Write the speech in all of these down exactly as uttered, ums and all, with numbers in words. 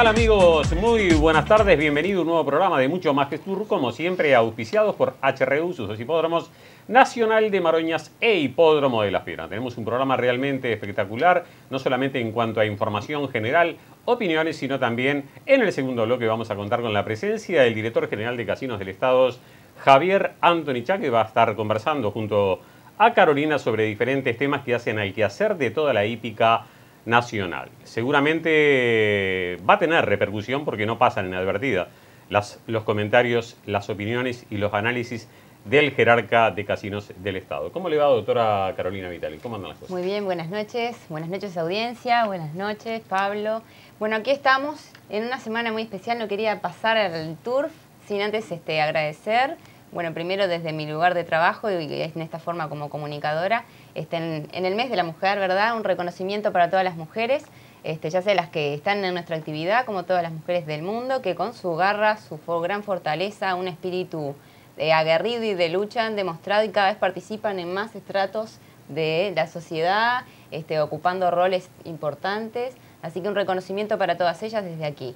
tal, amigos? Muy buenas tardes, bienvenido a un nuevo programa de Mucho Más que Tour, como siempre auspiciados por H R U, sus dos hipódromos, Nacional de Maroñas e Hipódromo de Las Piedras. Tenemos un programa realmente espectacular, no solamente en cuanto a información general, opiniones, sino también en el segundo bloque vamos a contar con la presencia del director general de Casinos del Estado, Javier Anthony Chá, que va a estar conversando junto a Carolina sobre diferentes temas que hacen al quehacer de toda la hípica nacional. Seguramente va a tener repercusión porque no pasan inadvertida las, los comentarios, las opiniones y los análisis del jerarca de Casinos del Estado. ¿Cómo le va, doctora Carolina Vitali? ¿Cómo andan las cosas? Muy bien, buenas noches. Buenas noches, audiencia. Buenas noches, Pablo. Bueno, aquí estamos en una semana muy especial. No quería pasar al Turf sin antes este, agradecer. Bueno, primero desde mi lugar de trabajo y en esta forma como comunicadora, este, en, en el mes de la mujer, ¿verdad? Un reconocimiento para todas las mujeres, este, ya sea las que están en nuestra actividad, como todas las mujeres del mundo, que con su garra, su gran fortaleza, un espíritu eh, aguerrido y de lucha han demostrado y cada vez participan en más estratos de la sociedad, este, ocupando roles importantes. Así que un reconocimiento para todas ellas desde aquí.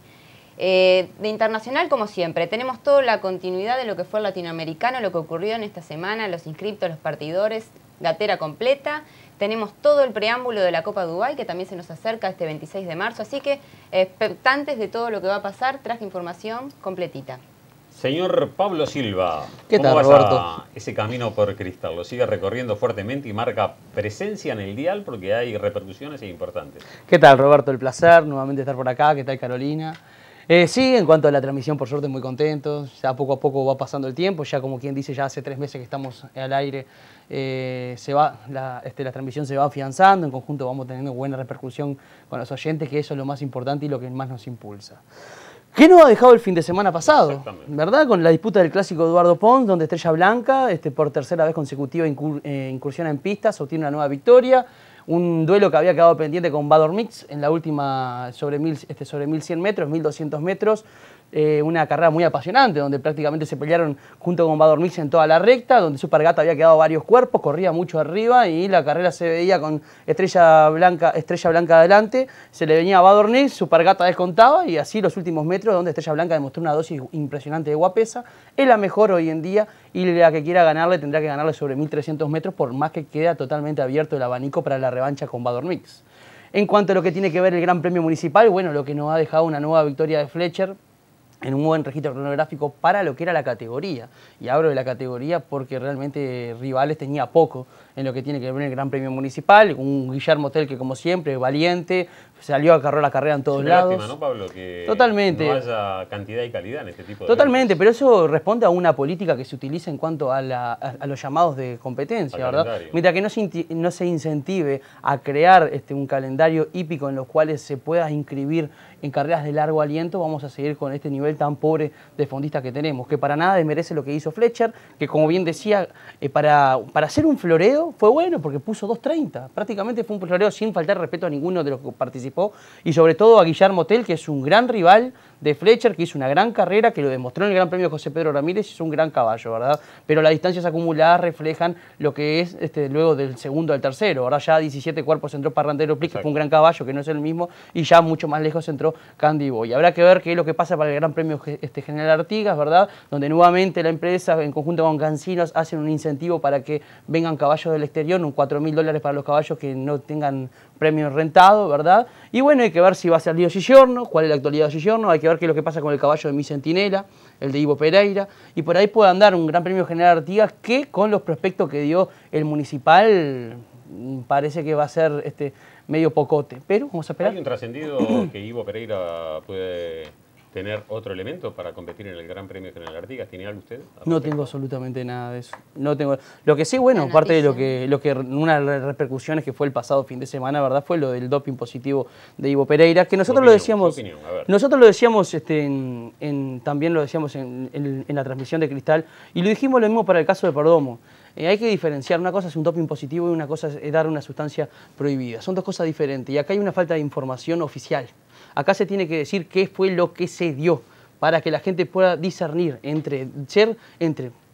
Eh, de internacional, como siempre, tenemos toda la continuidad de lo que fue el latinoamericano, lo que ocurrió en esta semana, los inscriptos, los partidores, gatera completa. Tenemos todo el preámbulo de la Copa Dubái, que también se nos acerca este veintiséis de marzo, así que expectantes de todo lo que va a pasar, traje información completita. Señor Pablo Silva, ¿qué ¿cómo tal, va Roberto? esa, ese camino por Cristal? ¿Lo sigue recorriendo fuertemente y marca presencia en el dial porque hay repercusiones importantes? ¿Qué tal, Roberto? El placer nuevamente estar por acá. ¿Qué tal, Carolina? Eh, sí, en cuanto a la transmisión, por suerte, muy contentos. Ya poco a poco va pasando el tiempo. Ya como quien dice, ya hace tres meses que estamos al aire. Eh, se va, la, este, la transmisión se va afianzando. En conjunto vamos teniendo buena repercusión con los oyentes, que eso es lo más importante y lo que más nos impulsa. ¿Qué nos ha dejado el fin de semana pasado? ¿Verdad? Con la disputa del clásico Eduardo Pons, donde Estrella Blanca, este, por tercera vez consecutiva, incur, eh, incursiona en pistas, obtiene una nueva victoria. Un duelo que había quedado pendiente con Vador Mix en la última sobre, mil, este, sobre mil cien metros, mil doscientos metros. Eh, una carrera muy apasionante, donde prácticamente se pelearon junto con Vador Mix en toda la recta, donde Supergata había quedado varios cuerpos, corría mucho arriba y la carrera se veía con Estrella Blanca, Estrella Blanca adelante, se le venía a Vador Mix, Supergata descontaba y así los últimos metros, donde Estrella Blanca demostró una dosis impresionante de guapesa, es la mejor hoy en día y la que quiera ganarle tendrá que ganarle sobre mil trescientos metros, por más que queda totalmente abierto el abanico para la revancha con Vador Mix. En cuanto a lo que tiene que ver el Gran Premio Municipal, bueno, lo que nos ha dejado una nueva victoria de Fletcher, en un buen registro cronográfico para lo que era la categoría. Y hablo de la categoría porque realmente rivales tenía poco en lo que tiene que ver el Gran Premio Municipal. Un Guillermo Tell que, como siempre, valiente, salió a correr la carrera en todos es una lados. Lástima, ¿no, Pablo? Que Totalmente. no haya cantidad y calidad en este tipo de Totalmente, eventos. pero eso responde a una política que se utiliza en cuanto a, la, a, a los llamados de competencia, Al ¿verdad? calendario. Mientras que no se, no se incentive a crear este, un calendario hípico en los cuales se pueda inscribir en carreras de largo aliento, vamos a seguir con este nivel tan pobre de fondistas que tenemos, que para nada desmerece lo que hizo Fletcher, que como bien decía, eh, para, para hacer un floreo fue bueno porque puso dos treinta, prácticamente fue un floreo sin faltar respeto a ninguno de los que participó y sobre todo a Guillermo Tell, que es un gran rival de Fletcher, que hizo una gran carrera, que lo demostró en el Gran Premio José Pedro Ramírez, es un gran caballo, ¿verdad? Pero las distancias acumuladas reflejan lo que es este, luego del segundo al tercero, ahora ya diecisiete cuerpos entró Parrandero Plic, que fue un gran caballo, que no es el mismo, y ya mucho más lejos entró Candy Boy. Habrá que ver qué es lo que pasa para el Gran Premio este, General Artigas, ¿verdad? Donde nuevamente la empresa, en conjunto con Cancinos, hacen un incentivo para que vengan caballos del exterior, un cuatro mil dólares para los caballos que no tengan premio rentado, ¿verdad? Y bueno, hay que ver si va a ser Lío Giorno, cuál es la actualidad de Giorno, hay que ver qué es lo que pasa con el caballo de Mi Centinela, el de Ivo Pereira, y por ahí puede andar un Gran Premio General Artigas que con los prospectos que dio el Municipal parece que va a ser este, medio pocote, pero vamos a esperar. ¿Hay un trascendido que Ivo Pereira puede tener otro elemento para competir en el Gran Premio General Artigas? ¿Tiene algo usted? No tengo absolutamente nada de eso. No tengo. Lo que sí, bueno, aparte de lo que, lo que una de las repercusiones que fue el pasado fin de semana, ¿verdad? Fue lo del doping positivo de Ivo Pereira, que nosotros opinión, lo decíamos. opinión, a ver. Nosotros lo decíamos este, en, en, también lo decíamos en, en, en la transmisión de Cristal, y lo dijimos lo mismo para el caso de Perdomo. Eh, hay que diferenciar, una cosa es un doping positivo y una cosa es dar una sustancia prohibida. Son dos cosas diferentes y acá hay una falta de información oficial. Acá se tiene que decir qué fue lo que se dio para que la gente pueda discernir entre ser, entre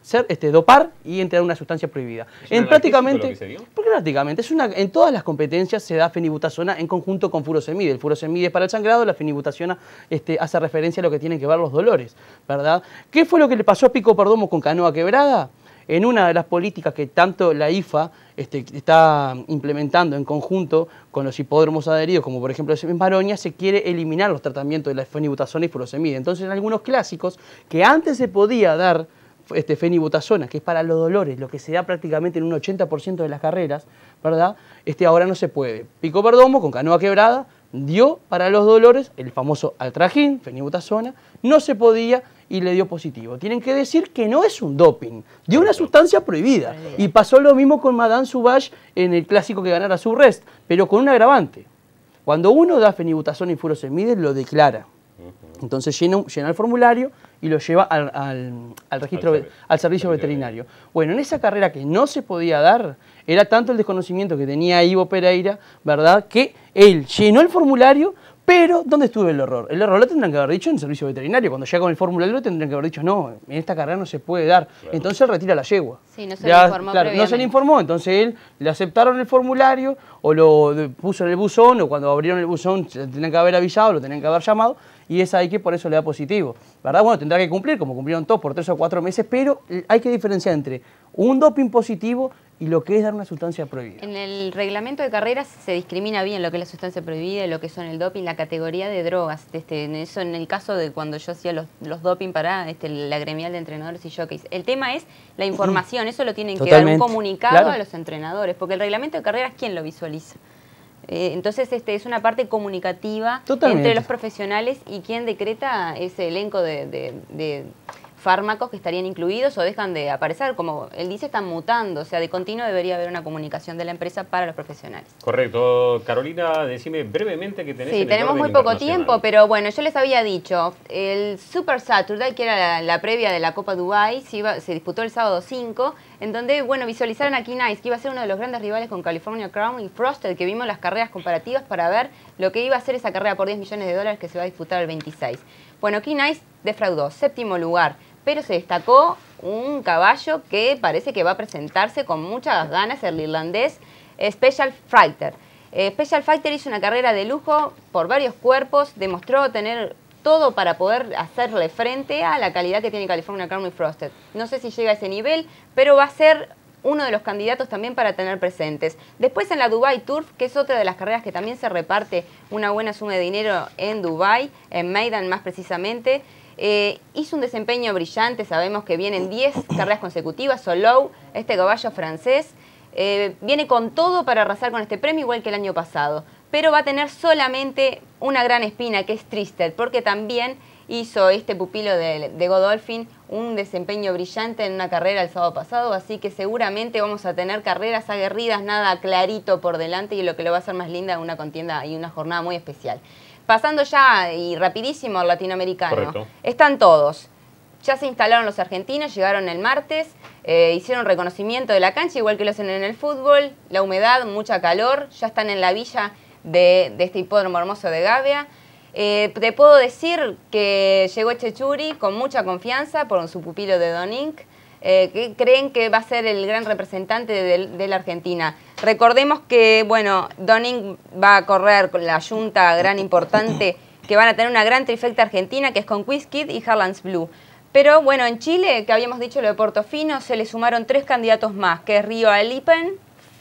ser este, dopar y entregar una sustancia prohibida. En prácticamente, lo que se dio? Porque prácticamente es una, en todas las competencias se da fenibutazona en conjunto con furosemide. El furosemide es para el sangrado, la fenibutazona este, hace referencia a lo que tienen que ver los dolores, ¿verdad? ¿Qué fue lo que le pasó a Pico Perdomo con Canoa Quebrada? En una de las políticas que tanto la I F A este, está implementando en conjunto con los hipódromos adheridos, como por ejemplo en Maroña, se quiere eliminar los tratamientos de la fenibutazona y furosemide. Entonces, en algunos clásicos que antes se podía dar este, fenibutazona, que es para los dolores, lo que se da prácticamente en un ochenta por ciento de las carreras, ¿verdad? Este, ahora no se puede. Pico Perdomo, con Canoa Quebrada, dio para los dolores el famoso altragin, fenibutazona, no se podía y le dio positivo. Tienen que decir que no es un doping, dio una sustancia prohibida. Y pasó lo mismo con Madame Sauvage en el clásico que ganara Surrest, pero con un agravante. Cuando uno da fenibutazona y furosemide, lo declara. Entonces llena, llena el formulario y lo lleva al, al, al registro, al, al servicio veterinario. Bueno, en esa carrera que no se podía dar, era tanto el desconocimiento que tenía Ivo Pereira, ¿verdad?, que él llenó el formulario, pero ¿dónde estuvo el error? El error lo tendrán que haber dicho en el servicio veterinario. Cuando llega con el formulario lo tendrán que haber dicho, no, en esta carrera no se puede dar. Claro. Entonces él retira la yegua. Sí, no se le informó claro, no se le informó, entonces él le aceptaron el formulario o lo puso en el buzón, o cuando abrieron el buzón se tenían que haber avisado, lo tenían que haber llamado, y es ahí que por eso le da positivo. ¿Verdad? Bueno, tendrá que cumplir, como cumplieron todos por tres o cuatro meses, pero hay que diferenciar entre un doping positivo y lo que es dar una sustancia prohibida. En el reglamento de carreras se discrimina bien lo que es la sustancia prohibida y lo que son el doping, la categoría de drogas. Este, en eso, en el caso de cuando yo hacía los, los doping para este, la gremial de entrenadores y jockeys. El tema es la información, eso lo tienen Totalmente. que dar un comunicado Claro. a los entrenadores, porque el reglamento de carreras, ¿quién lo visualiza? Eh, entonces este, es una parte comunicativa Totalmente. entre los profesionales y quien decreta ese elenco de, de, de fármacos que estarían incluidos o dejan de aparecer. Como él dice, están mutando, o sea, de continuo debería haber una comunicación de la empresa para los profesionales. Correcto. Carolina, decime brevemente que tenés Sí, en tenemos el muy orden poco internacional. tiempo, pero bueno, yo les había dicho, el Super Saturday, que era la, la previa de la Copa Dubai, se, iba, se disputó el sábado cinco, en donde, bueno, visualizaron a Key Nice, que iba a ser uno de los grandes rivales con California Crown y Frosted, que vimos las carreras comparativas para ver lo que iba a ser esa carrera por diez millones de dólares que se va a disputar el veintiséis. Bueno, Key Nice defraudó, séptimo lugar, pero se destacó un caballo que parece que va a presentarse con muchas ganas, el irlandés Special Fighter. Eh, Special Fighter hizo una carrera de lujo por varios cuerpos, demostró tener todo para poder hacerle frente a la calidad que tiene California Crown y Frosted. No sé si llega a ese nivel, pero va a ser uno de los candidatos también para tener presentes. Después en la Dubai Turf, que es otra de las carreras que también se reparte una buena suma de dinero en Dubai, en Maidan más precisamente, eh, hizo un desempeño brillante. Sabemos que vienen diez carreras consecutivas. Solou, este caballo francés, eh, viene con todo para arrasar con este premio, igual que el año pasado. Pero va a tener solamente una gran espina, que es Tristed, porque también hizo este pupilo de, de Godolphin un desempeño brillante en una carrera el sábado pasado, así que seguramente vamos a tener carreras aguerridas, nada clarito por delante, y lo que lo va a hacer más linda, una contienda y una jornada muy especial. Pasando ya, y rapidísimo, al latinoamericano. Correcto. Están todos. Ya se instalaron los argentinos, llegaron el martes, eh, hicieron reconocimiento de la cancha, igual que lo hacen en el fútbol, la humedad, mucha calor, ya están en la villa de, de este hipódromo hermoso de Gavia. Eh, te puedo decir que llegó Chechuri con mucha confianza por su pupilo de Don Inc, eh, que creen que va a ser el gran representante de, de la Argentina. Recordemos que, bueno, Don Inc va a correr con la yunta gran importante, que van a tener una gran trifecta argentina, que es con Quiz Kid y Harlands Blue. Pero bueno, en Chile, que habíamos dicho lo de Portofino, se le sumaron tres candidatos más, que es Río Alipen,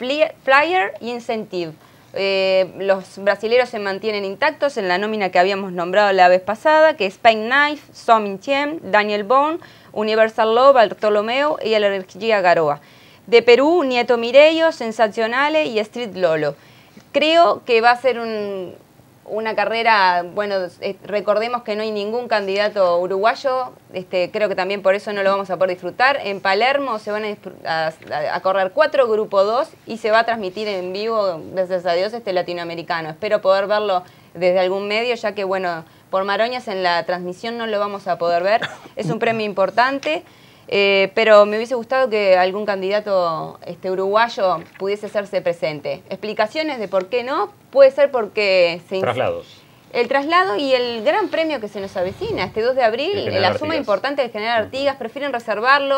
Flyer y Incentive. Eh, los brasileros se mantienen intactos en la nómina que habíamos nombrado la vez pasada, que es Pain Knife, Somin Chiem, Daniel Bone, Universal Love, Bartolomeo y el Energía Garoa. De Perú, Nieto Mireio, Sensacionale y Street Lolo. Creo que va a ser un, una carrera, bueno, eh, recordemos que no hay ningún candidato uruguayo, este, creo que también por eso no lo vamos a poder disfrutar. En Palermo se van a, a, a correr cuatro grupo dos y se va a transmitir en vivo, gracias a Dios, este latinoamericano. Espero poder verlo desde algún medio, ya que, bueno, por Maroñas en la transmisión no lo vamos a poder ver. Es un premio importante. Eh, pero me hubiese gustado que algún candidato este, uruguayo pudiese hacerse presente. Explicaciones de por qué no, puede ser porque... Se Traslados. El traslado y el gran premio que se nos avecina, este dos de abril, la suma Artigas. importante de General Artigas, prefieren reservarlo.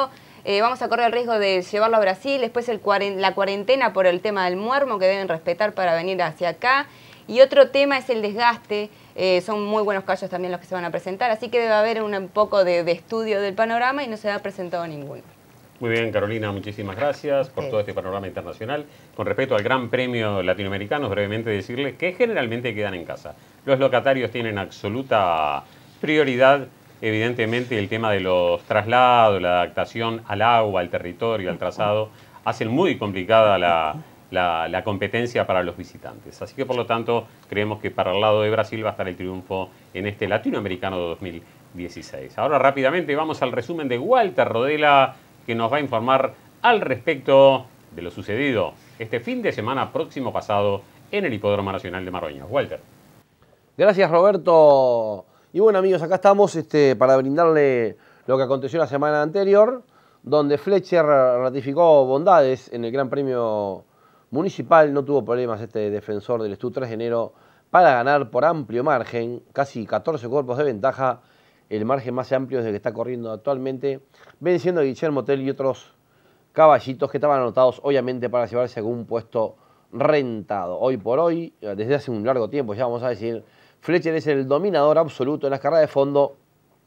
Eh, vamos a correr el riesgo de llevarlo a Brasil, después el cuaren la cuarentena por el tema del muermo que deben respetar para venir hacia acá. Y otro tema es el desgaste, eh, son muy buenos callos también los que se van a presentar, así que debe haber un, un poco de, de estudio del panorama y no se ha presentado ninguno. Muy bien, Carolina, muchísimas gracias por todo este panorama internacional. Con respecto al Gran Premio Latinoamericano, brevemente decirles que generalmente quedan en casa. Los locatarios tienen absoluta prioridad, evidentemente el tema de los traslados, la adaptación al agua, al territorio, al trazado, hacen muy complicada la... La, la competencia para los visitantes. Así que, por lo tanto, creemos que para el lado de Brasil va a estar el triunfo en este Latinoamericano dos mil dieciséis. Ahora, rápidamente, vamos al resumen de Walter Rodela, que nos va a informar al respecto de lo sucedido este fin de semana próximo pasado en el Hipódromo Nacional de Maroñas. Walter. Gracias, Roberto. Y bueno, amigos, acá estamos este, para brindarle lo que aconteció la semana anterior, donde Fletcher ratificó bondades en el Gran Premio Municipal. No tuvo problemas este defensor del Stud tres de enero para ganar por amplio margen, casi catorce cuerpos de ventaja, el margen más amplio desde que está corriendo actualmente, venciendo a Guillermo Tell y otros caballitos que estaban anotados obviamente para llevarse algún puesto rentado. Hoy por hoy, desde hace un largo tiempo ya vamos a decir, Fletcher es el dominador absoluto en las carreras de fondo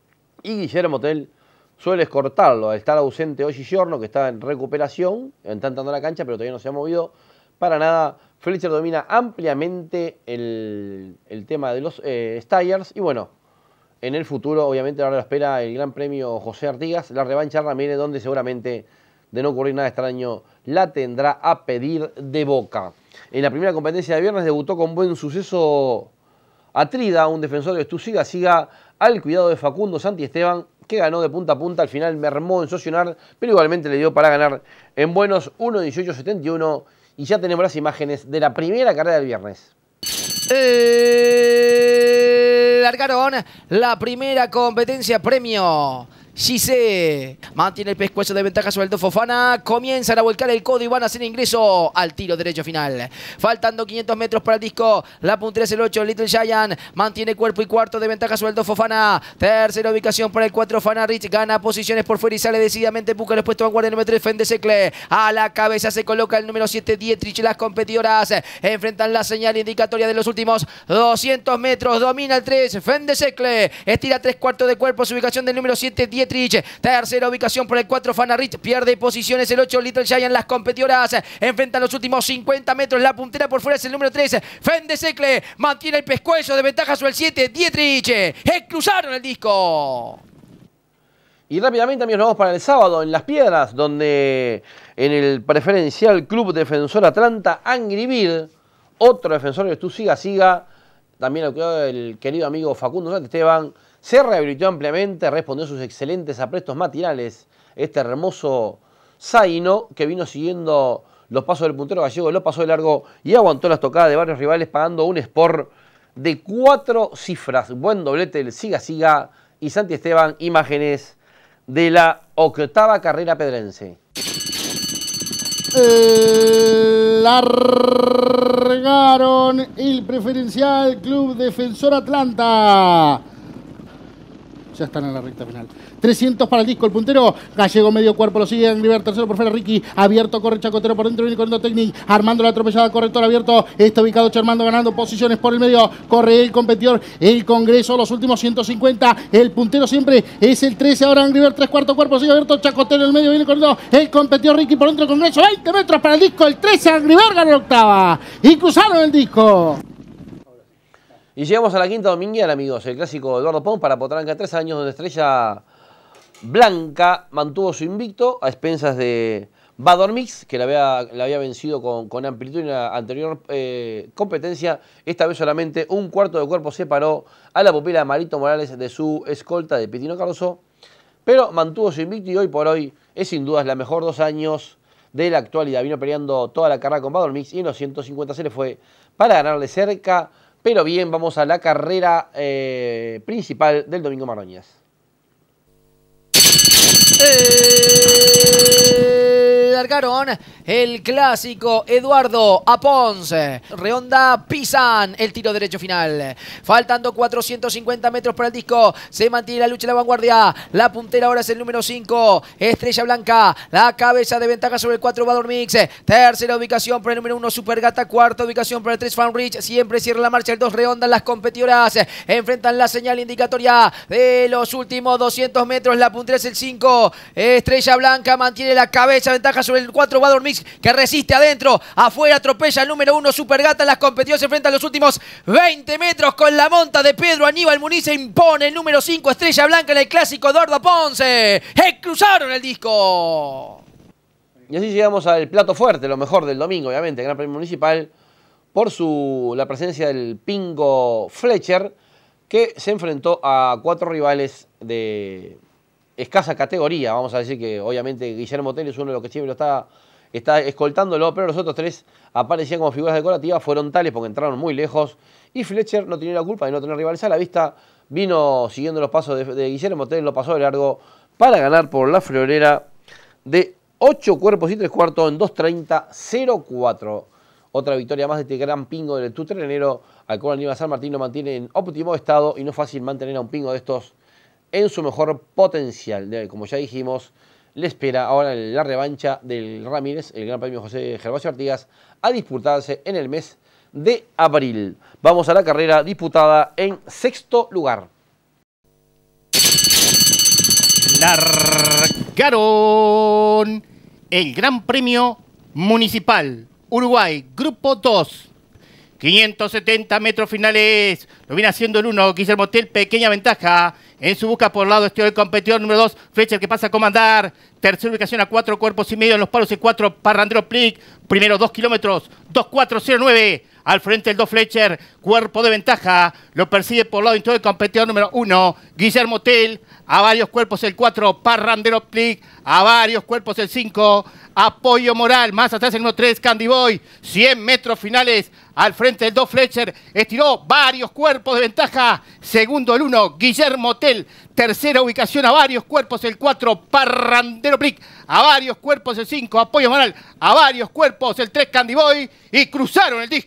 y Guillermo Tell suele escortarlo al estar ausente hoy Giorno, que está en recuperación, intentando la cancha, pero todavía no se ha movido para nada. Fletcher domina ampliamente el, el tema de los eh, Steyrs. Y bueno, en el futuro, obviamente, ahora lo espera el Gran Premio José Artigas, la revancha Ramírez, donde seguramente, de no ocurrir nada extraño, la tendrá a pedir de boca. En la primera competencia de viernes debutó con buen suceso Atrida, un defensor de Stud Siga Siga, al cuidado de Facundo Santiesteban, que ganó de punta a punta. Al final mermó en Socionar, pero igualmente le dio para ganar en buenos uno dieciocho setenta y uno. Y ya tenemos las imágenes de la primera carrera del viernes. Eh, largaron la primera competencia premio. Gise mantiene el pescuezo de ventaja sobre el dos Fofana. Comienzan a volcar el codo y van a hacer ingreso al tiro derecho final. Faltando quinientos metros para el disco. La puntera es el ocho, Little Giant. Mantiene cuerpo y cuarto de ventaja sobre el dos Fofana. Tercera ubicación para el cuatro, Fana Rich. Gana posiciones por fuera y sale decididamente. Busca los puestos vanguardia número tres, Fendesecle. A la cabeza se coloca el número siete, Dietrich. Las competidoras enfrentan la señal indicatoria de los últimos doscientos metros. Domina el tres, Fendesecle. Estira tres cuartos de cuerpo. Su ubicación del número siete, Dietrich. Tercera ubicación por el cuatro, Fanarich. Pierde posiciones el ocho, Little Giant. Las competidoras enfrentan los últimos cincuenta metros. La puntera por fuera es el número tres, Fendesecle. Mantiene el pescuezo de ventaja sobre el siete, Dietrich. Cruzaron el disco. Y rápidamente, amigos, nos vamos para el sábado en Las Piedras, donde en el preferencial Club Defensor Atlanta, Angry Bird, otro defensor de Stud Siga Siga, también el, el querido amigo Facundo Santiesteban, se rehabilitó ampliamente, respondió a sus excelentes aprestos matinales. Este hermoso zaino que vino siguiendo los pasos del puntero gallego, lo pasó de largo y aguantó las tocadas de varios rivales, pagando un sport de cuatro cifras. Buen doblete del Siga Siga y Santiesteban. Imágenes de la octava carrera pedrense. Largaron el preferencial Club Defensor Atlanta. Ya están en la recta final. trescientos para el disco, el puntero gallego, medio cuerpo, lo sigue Angry Bird, tercero por fuera Ricky, abierto, corre Chacotero por dentro, viene corriendo Technic, Armando la atropellada, corrector abierto, está ubicado Armando ganando posiciones por el medio, corre el competidor, el Congreso, los últimos ciento cincuenta, el puntero siempre es el trece, ahora Angry Bird, tres cuartos cuerpo, sigue abierto, Chacotero en el medio, viene corriendo el competidor Ricky por dentro del Congreso, veinte metros para el disco, el trece, Angry Bird ganó la octava, y cruzaron el disco. Y llegamos a la quinta dominguear, amigos, el clásico Eduardo Pons para Potranca, tres años, donde Estrella Blanca mantuvo su invicto a expensas de Badormix, que la había, la había vencido con, con amplitud en la anterior eh, competencia. Esta vez solamente un cuarto de cuerpo separó a la pupila de Marito Morales de su escolta de Pitino Cardoso, pero mantuvo su invicto y hoy por hoy es sin dudas la mejor dos años de la actualidad. Vino peleando toda la carrera con Badormix y en los ciento cincuenta se le fue para ganarle cerca. Pero bien, vamos a la carrera eh, principal del domingo Maroñas. Eh, largaron el clásico Eduardo Aponce. Reonda Pisan, el tiro derecho final. Faltando cuatrocientos cincuenta metros para el disco. Se mantiene la lucha en la vanguardia. La puntera ahora es el número cinco. Estrella Blanca. La cabeza de ventaja sobre el cuatro Bador Mix. Tercera ubicación para el número uno Supergata. Cuarta ubicación para el tres Fan Rich. Siempre cierra la marcha el dos Reonda. Las competidoras enfrentan la señal indicatoria de los últimos doscientos metros. La puntera es el cinco. Estrella Blanca mantiene la cabeza de ventaja sobre el cuatro Bador Mix, que resiste adentro. Afuera atropella el número uno Supergata. Las competidoras se enfrentan los últimos veinte metros con la monta de Pedro Aníbal Muniz. Se impone el número cinco Estrella Blanca en el clásico Eduardo Ponce. ¡Eh, cruzaron el disco! Y así llegamos al plato fuerte, lo mejor del domingo, obviamente, Gran Premio Municipal, por su, la presencia del Pingo Fletcher, que se enfrentó a cuatro rivales de escasa categoría. Vamos a decir que obviamente Guillermo Tell es uno de los que siempre lo está, está escoltándolo, pero los otros tres aparecían como figuras decorativas, fueron tales porque entraron muy lejos, y Fletcher no tenía la culpa de no tener rivales a la vista, vino siguiendo los pasos de, de Guillermo Tell, lo pasó de largo para ganar por la friolera de ocho cuerpos y tres cuartos en dos treinta cero cuatro. Otra victoria más de este gran pingo del tutrenero, al cual Aníbal San Martín lo mantiene en óptimo estado, y no es fácil mantener a un pingo de estos en su mejor potencial. Como ya dijimos, le espera ahora la revancha del Ramírez, el Gran Premio José Gervasio Artigas, a disputarse en el mes de abril. Vamos a la carrera disputada en sexto lugar. Largaron el Gran Premio Municipal Uruguay, Grupo dos. quinientos setenta metros finales. Lo viene haciendo el uno, Guillermo Tell, pequeña ventaja. En su busca por el lado este del competidor número dos, Fletcher, que pasa a comandar. Tercera ubicación a cuatro cuerpos y medio en los palos el cuatro, Parrandero Plic. Primero dos kilómetros, dos cuatro cero nueve. Al frente el dos Fletcher, cuerpo de ventaja. Lo persigue por el lado interior del competidor número uno, Guillermo Tell. A varios cuerpos el cuatro, Parrandero Plic. A varios cuerpos el cinco, Apoyo Moral. Más atrás el número tres, Candy Boy. cien metros finales. Al frente del dos Fletcher, estiró varios cuerpos de ventaja. Segundo el uno, Guillermo Tell. Tercera ubicación a varios cuerpos el cuatro, Parrandero Plic. A varios cuerpos el cinco, Apoyo Moral. A varios cuerpos el tres, Candy Boy. Y cruzaron el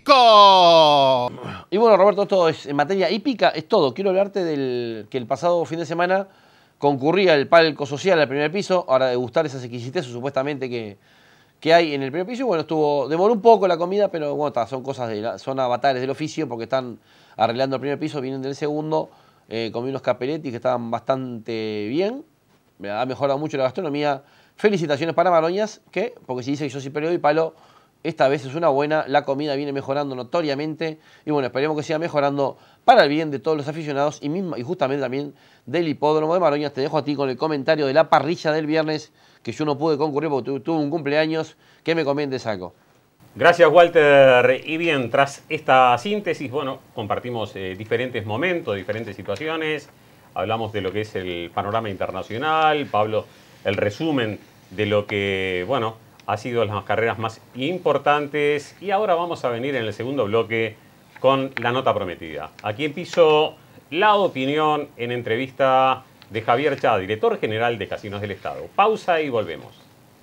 disco. Y bueno, Roberto, esto es en materia hípica, es todo. Quiero hablarte del que el pasado fin de semana concurría el palco social al primer piso, ahora de gustar esas exquisiteces supuestamente que... que hay en el primer piso. Bueno, estuvo, demoró un poco la comida, pero bueno, ta, son cosas de la, son avatares del oficio porque están arreglando el primer piso, vienen del segundo. Eh, comí unos capelletti que estaban bastante bien, ha mejorado mucho la gastronomía. Felicitaciones para Maroñas, que, porque si dice que yo soy periodo y palo, esta vez es una buena, la comida viene mejorando notoriamente, y bueno, esperemos que siga mejorando para el bien de todos los aficionados y, mismo, y justamente también del hipódromo de Maroñas. Te dejo a ti con el comentario de la parrilla del viernes, que yo no pude concurrir porque tu, tuve un cumpleaños. Que me comentes algo. Gracias, Walter. Y bien, tras esta síntesis, bueno, compartimos eh, diferentes momentos, diferentes situaciones. Hablamos de lo que es el panorama internacional. Pablo, el resumen de lo que, bueno, ha sido las carreras más importantes. Y ahora vamos a venir en el segundo bloque con la nota prometida. Aquí empiezo la opinión en entrevista de Javier Chá, director general de Casinos del Estado. Pausa y volvemos.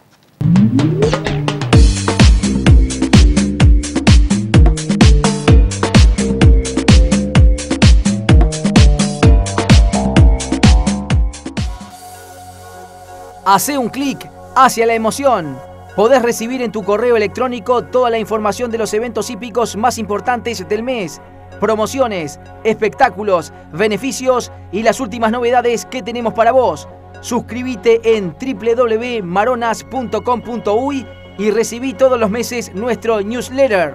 Hacé un clic hacia la emoción. Podés recibir en tu correo electrónico toda la información de los eventos hípicos más importantes del mes, promociones, espectáculos, beneficios y las últimas novedades que tenemos para vos. Suscríbete en w w w punto maronas punto com punto uy y recibí todos los meses nuestro newsletter.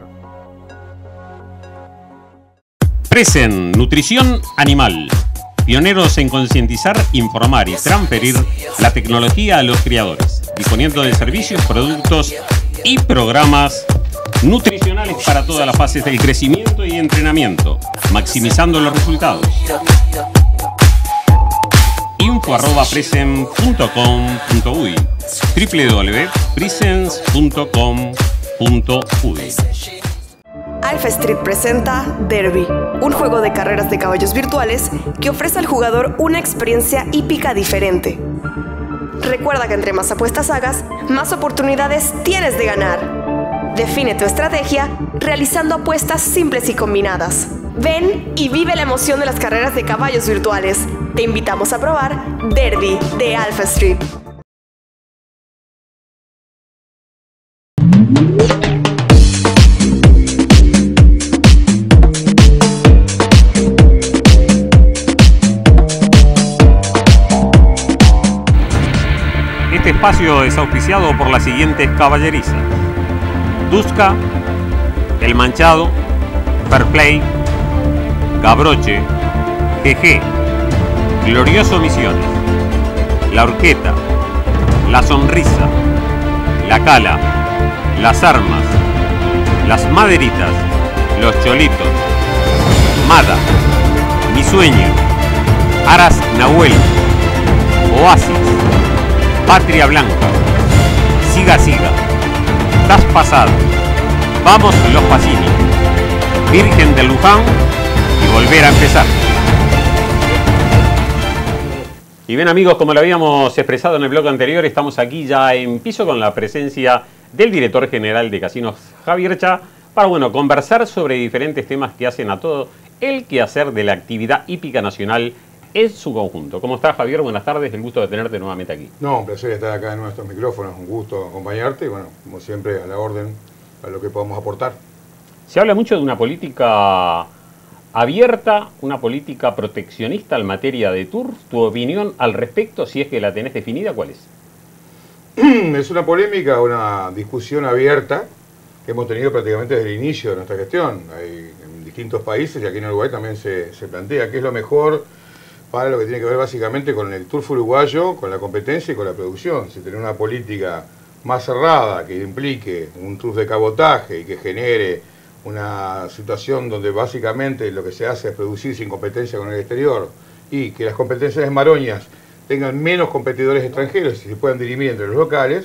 Presen, nutrición animal. Pioneros en concientizar, informar y transferir la tecnología a los criadores, disponiendo de servicios, productos y programas nutricionales para todas las fases del crecimiento y entrenamiento, maximizando los resultados. Info arroba presen punto com punto uy, w w w punto presens punto com punto uy. Alpha Street presenta Derby, un juego de carreras de caballos virtuales que ofrece al jugador una experiencia hípica diferente. Recuerda que entre más apuestas hagas, más oportunidades tienes de ganar. Define tu estrategia realizando apuestas simples y combinadas. Ven y vive la emoción de las carreras de caballos virtuales. Te invitamos a probar Derby de Alpha Strip. Este espacio es auspiciado por las siguientes caballerizas: Duska, El Manchado, Fair Play, Gabroche, G G, Glorioso Misiones, La Horqueta, La Sonrisa, La Cala, Las Armas, Las Maderitas, Los Cholitos, Mada, Mi Sueño, Aras Nahuel, Oasis, Patria Blanca, Siga Siga, Das Pasado, Vamos los Pacini, Virgen de Luján y Volver a Empezar. Y bien amigos, como lo habíamos expresado en el bloque anterior, estamos aquí ya en piso con la presencia del director general de Casinos, Javier Cha, para bueno, conversar sobre diferentes temas que hacen a todo el quehacer de la actividad hípica nacional en su conjunto. ¿Cómo estás, Javier? Buenas tardes, el gusto de tenerte nuevamente aquí. No, un placer estar acá en nuestros micrófonos, un gusto acompañarte y bueno, como siempre a la orden a lo que podamos aportar. Se habla mucho de una política abierta, una política proteccionista en materia de turf. ¿Tu opinión al respecto, si es que la tenés definida, cuál es? Es una polémica, una discusión abierta que hemos tenido prácticamente desde el inicio de nuestra gestión. Hay, en distintos países y aquí en Uruguay también se, se plantea qué es lo mejor para lo que tiene que ver básicamente con el turf uruguayo, con la competencia y con la producción. Si tener una política más cerrada que implique un turf de cabotaje y que genere una situación donde básicamente lo que se hace es producir sin competencia con el exterior y que las competencias maroñas tengan menos competidores extranjeros y se puedan dirimir entre los locales,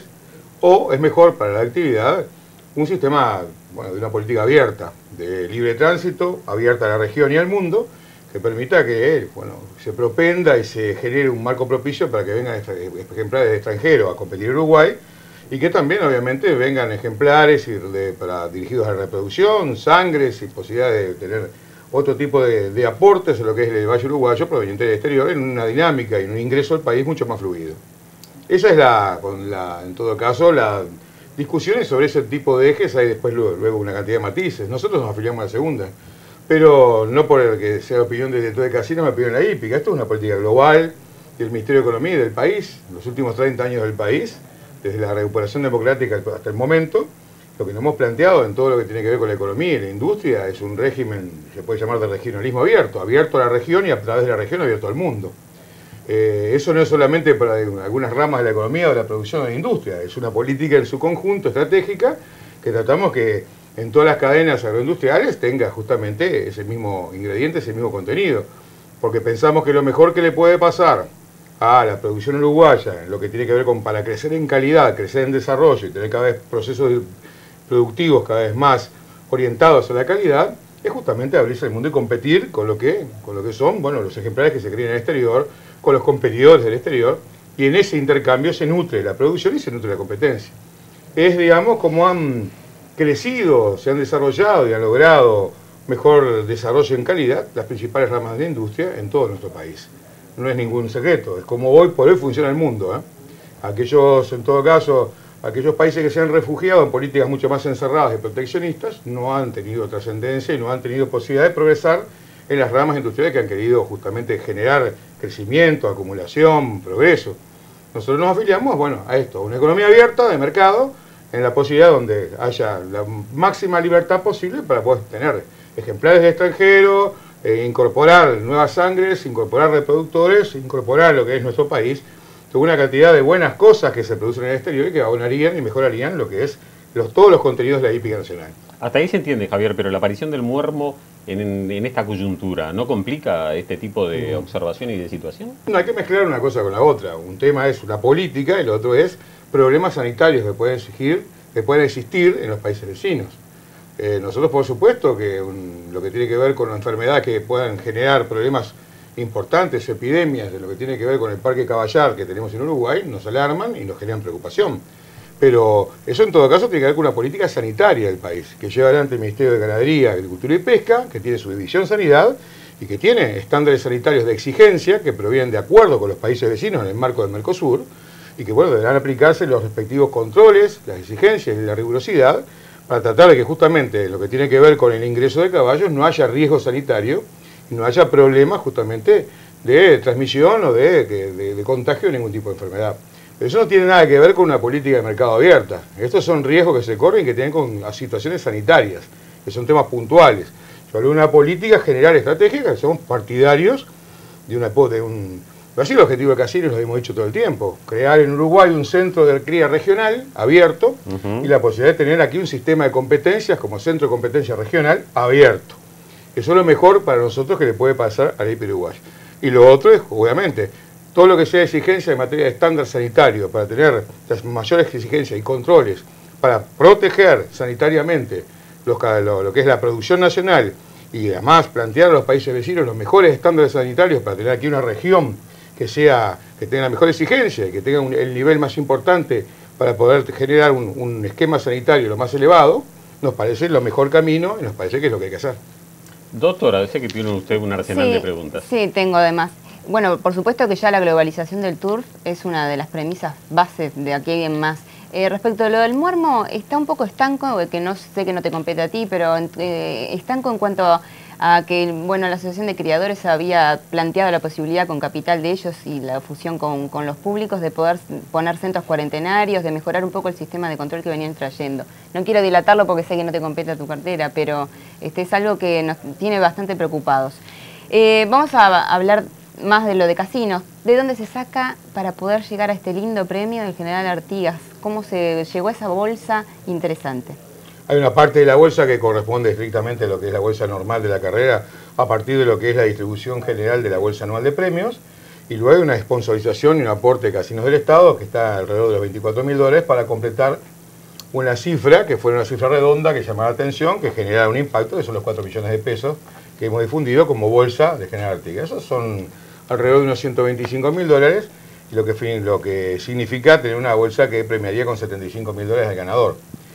o es mejor para la actividad un sistema, bueno, de una política abierta, de libre tránsito, abierta a la región y al mundo, que permita que bueno, se propenda y se genere un marco propicio para que vengan ejemplares de extranjeros a competir en Uruguay y que también obviamente vengan ejemplares de, para, dirigidos a la reproducción, sangres y posibilidades de tener otro tipo de, de aportes en lo que es el valle uruguayo proveniente del exterior en una dinámica y en un ingreso al país mucho más fluido. Esa es la, con la en todo caso, la discusiones sobre ese tipo de ejes. Hay después luego, luego una cantidad de matices. Nosotros nos afiliamos a la segunda, pero no por el que sea opinión del director de Casinos, me opinión la hípica. Esto es una política global del Ministerio de Economía y del país, los últimos treinta años del país, desde la recuperación democrática hasta el momento. Lo que nos hemos planteado en todo lo que tiene que ver con la economía y la industria es un régimen, se puede llamar de regionalismo abierto, abierto a la región y a través de la región abierto al mundo. Eh, eso no es solamente para algunas ramas de la economía o de la producción o de la industria, es una política en su conjunto estratégica que tratamos que en todas las cadenas agroindustriales tenga justamente ese mismo ingrediente, ese mismo contenido, porque pensamos que lo mejor que le puede pasar a la producción uruguaya, en lo que tiene que ver con para crecer en calidad, crecer en desarrollo y tener cada vez procesos productivos cada vez más orientados a la calidad, es justamente abrirse al mundo y competir con lo que, con lo que son bueno, los ejemplares que se crían en el exterior, con los competidores del exterior, y en ese intercambio se nutre la producción y se nutre la competencia. Es, digamos, como han crecido, se han desarrollado y han logrado mejor desarrollo en calidad las principales ramas de la industria en todo nuestro país. No es ningún secreto, es como hoy por hoy funciona el mundo, ¿eh? Aquellos, en todo caso, aquellos países que se han refugiado en políticas mucho más encerradas y proteccionistas no han tenido trascendencia y no han tenido posibilidad de progresar en las ramas industriales que han querido justamente generar crecimiento, acumulación, progreso. Nosotros nos afiliamos, bueno, a esto, a una economía abierta de mercado, en la posibilidad donde haya la máxima libertad posible para poder tener ejemplares de extranjero, eh, incorporar nuevas sangres, incorporar reproductores, incorporar lo que es nuestro país, una cantidad de buenas cosas que se producen en el exterior y que abonarían y mejorarían lo que es los, todos los contenidos de la hípica nacional. Hasta ahí se entiende, Javier, pero la aparición del muermo en, en esta coyuntura, ¿no complica este tipo de mm. observación y de situación? No, hay que mezclar una cosa con la otra. Un tema es la política y el otro es problemas sanitarios que pueden exigir, que pueden existir en los países vecinos. Eh, nosotros, por supuesto, que un, lo que tiene que ver con la enfermedad que puedan generar problemas importantes epidemias de lo que tiene que ver con el Parque Caballar que tenemos en Uruguay nos alarman y nos generan preocupación. Pero eso en todo caso tiene que ver con una política sanitaria del país, que lleva adelante el Ministerio de Ganadería, Agricultura y Pesca, que tiene su división Sanidad y que tiene estándares sanitarios de exigencia que provienen de acuerdo con los países vecinos en el marco del Mercosur y que bueno, deberán aplicarse los respectivos controles, las exigencias y la rigurosidad para tratar de que justamente lo que tiene que ver con el ingreso de caballos no haya riesgo sanitario y no haya problemas justamente de transmisión o de, de, de, de contagio de ningún tipo de enfermedad. Pero eso no tiene nada que ver con una política de mercado abierta. Estos son riesgos que se corren y que tienen con las situaciones sanitarias, que son temas puntuales. Yo hablo de una política general estratégica, que somos partidarios de una de un... Pero así el objetivo de Casillas lo hemos dicho todo el tiempo, crear en Uruguay un centro de cría regional abierto uh-huh. y la posibilidad de tener aquí un sistema de competencias como centro de competencia regional abierto. Eso es lo mejor para nosotros que le puede pasar a la hípica uruguaya. Y lo otro es, obviamente, todo lo que sea exigencia en materia de estándar sanitario para tener las mayores exigencias y controles para proteger sanitariamente los, lo, lo que es la producción nacional y además plantear a los países vecinos los mejores estándares sanitarios para tener aquí una región que sea que tenga la mejor exigencia y que tenga un, el nivel más importante para poder generar un, un esquema sanitario lo más elevado, nos parece lo mejor camino y nos parece que es lo que hay que hacer. Doctora, dice que tiene usted un arsenal sí, de preguntas. Sí, tengo además. Bueno, por supuesto que ya la globalización del turf es una de las premisas bases de aquí en más. Eh, respecto a lo del muermo, está un poco estanco, que no sé que no te compete a ti, pero eh, estanco en cuanto a, a que bueno, la Asociación de Criadores había planteado la posibilidad con capital de ellos y la fusión con, con los públicos de poder poner centros cuarentenarios, de mejorar un poco el sistema de control que venían trayendo. No quiero dilatarlo porque sé que no te compete a tu cartera, pero este es algo que nos tiene bastante preocupados. Eh, vamos a hablar más de lo de casinos. ¿De dónde se saca para poder llegar a este lindo premio del General Artigas? ¿Cómo se llegó a esa bolsa interesante? Hay una parte de la bolsa que corresponde estrictamente a lo que es la bolsa normal de la carrera a partir de lo que es la distribución general de la bolsa anual de premios y luego hay una sponsorización y un aporte de Casinos del Estado que está alrededor de los veinticuatro mil dólares para completar una cifra que fue una cifra redonda que llama la atención, que genera un impacto, que son los cuatro millones de pesos que hemos difundido como bolsa de General Artigas. Esos son alrededor de unos ciento veinticinco mil dólares, y lo que, lo que significa tener una bolsa que premiaría con setenta y cinco mil dólares al ganador.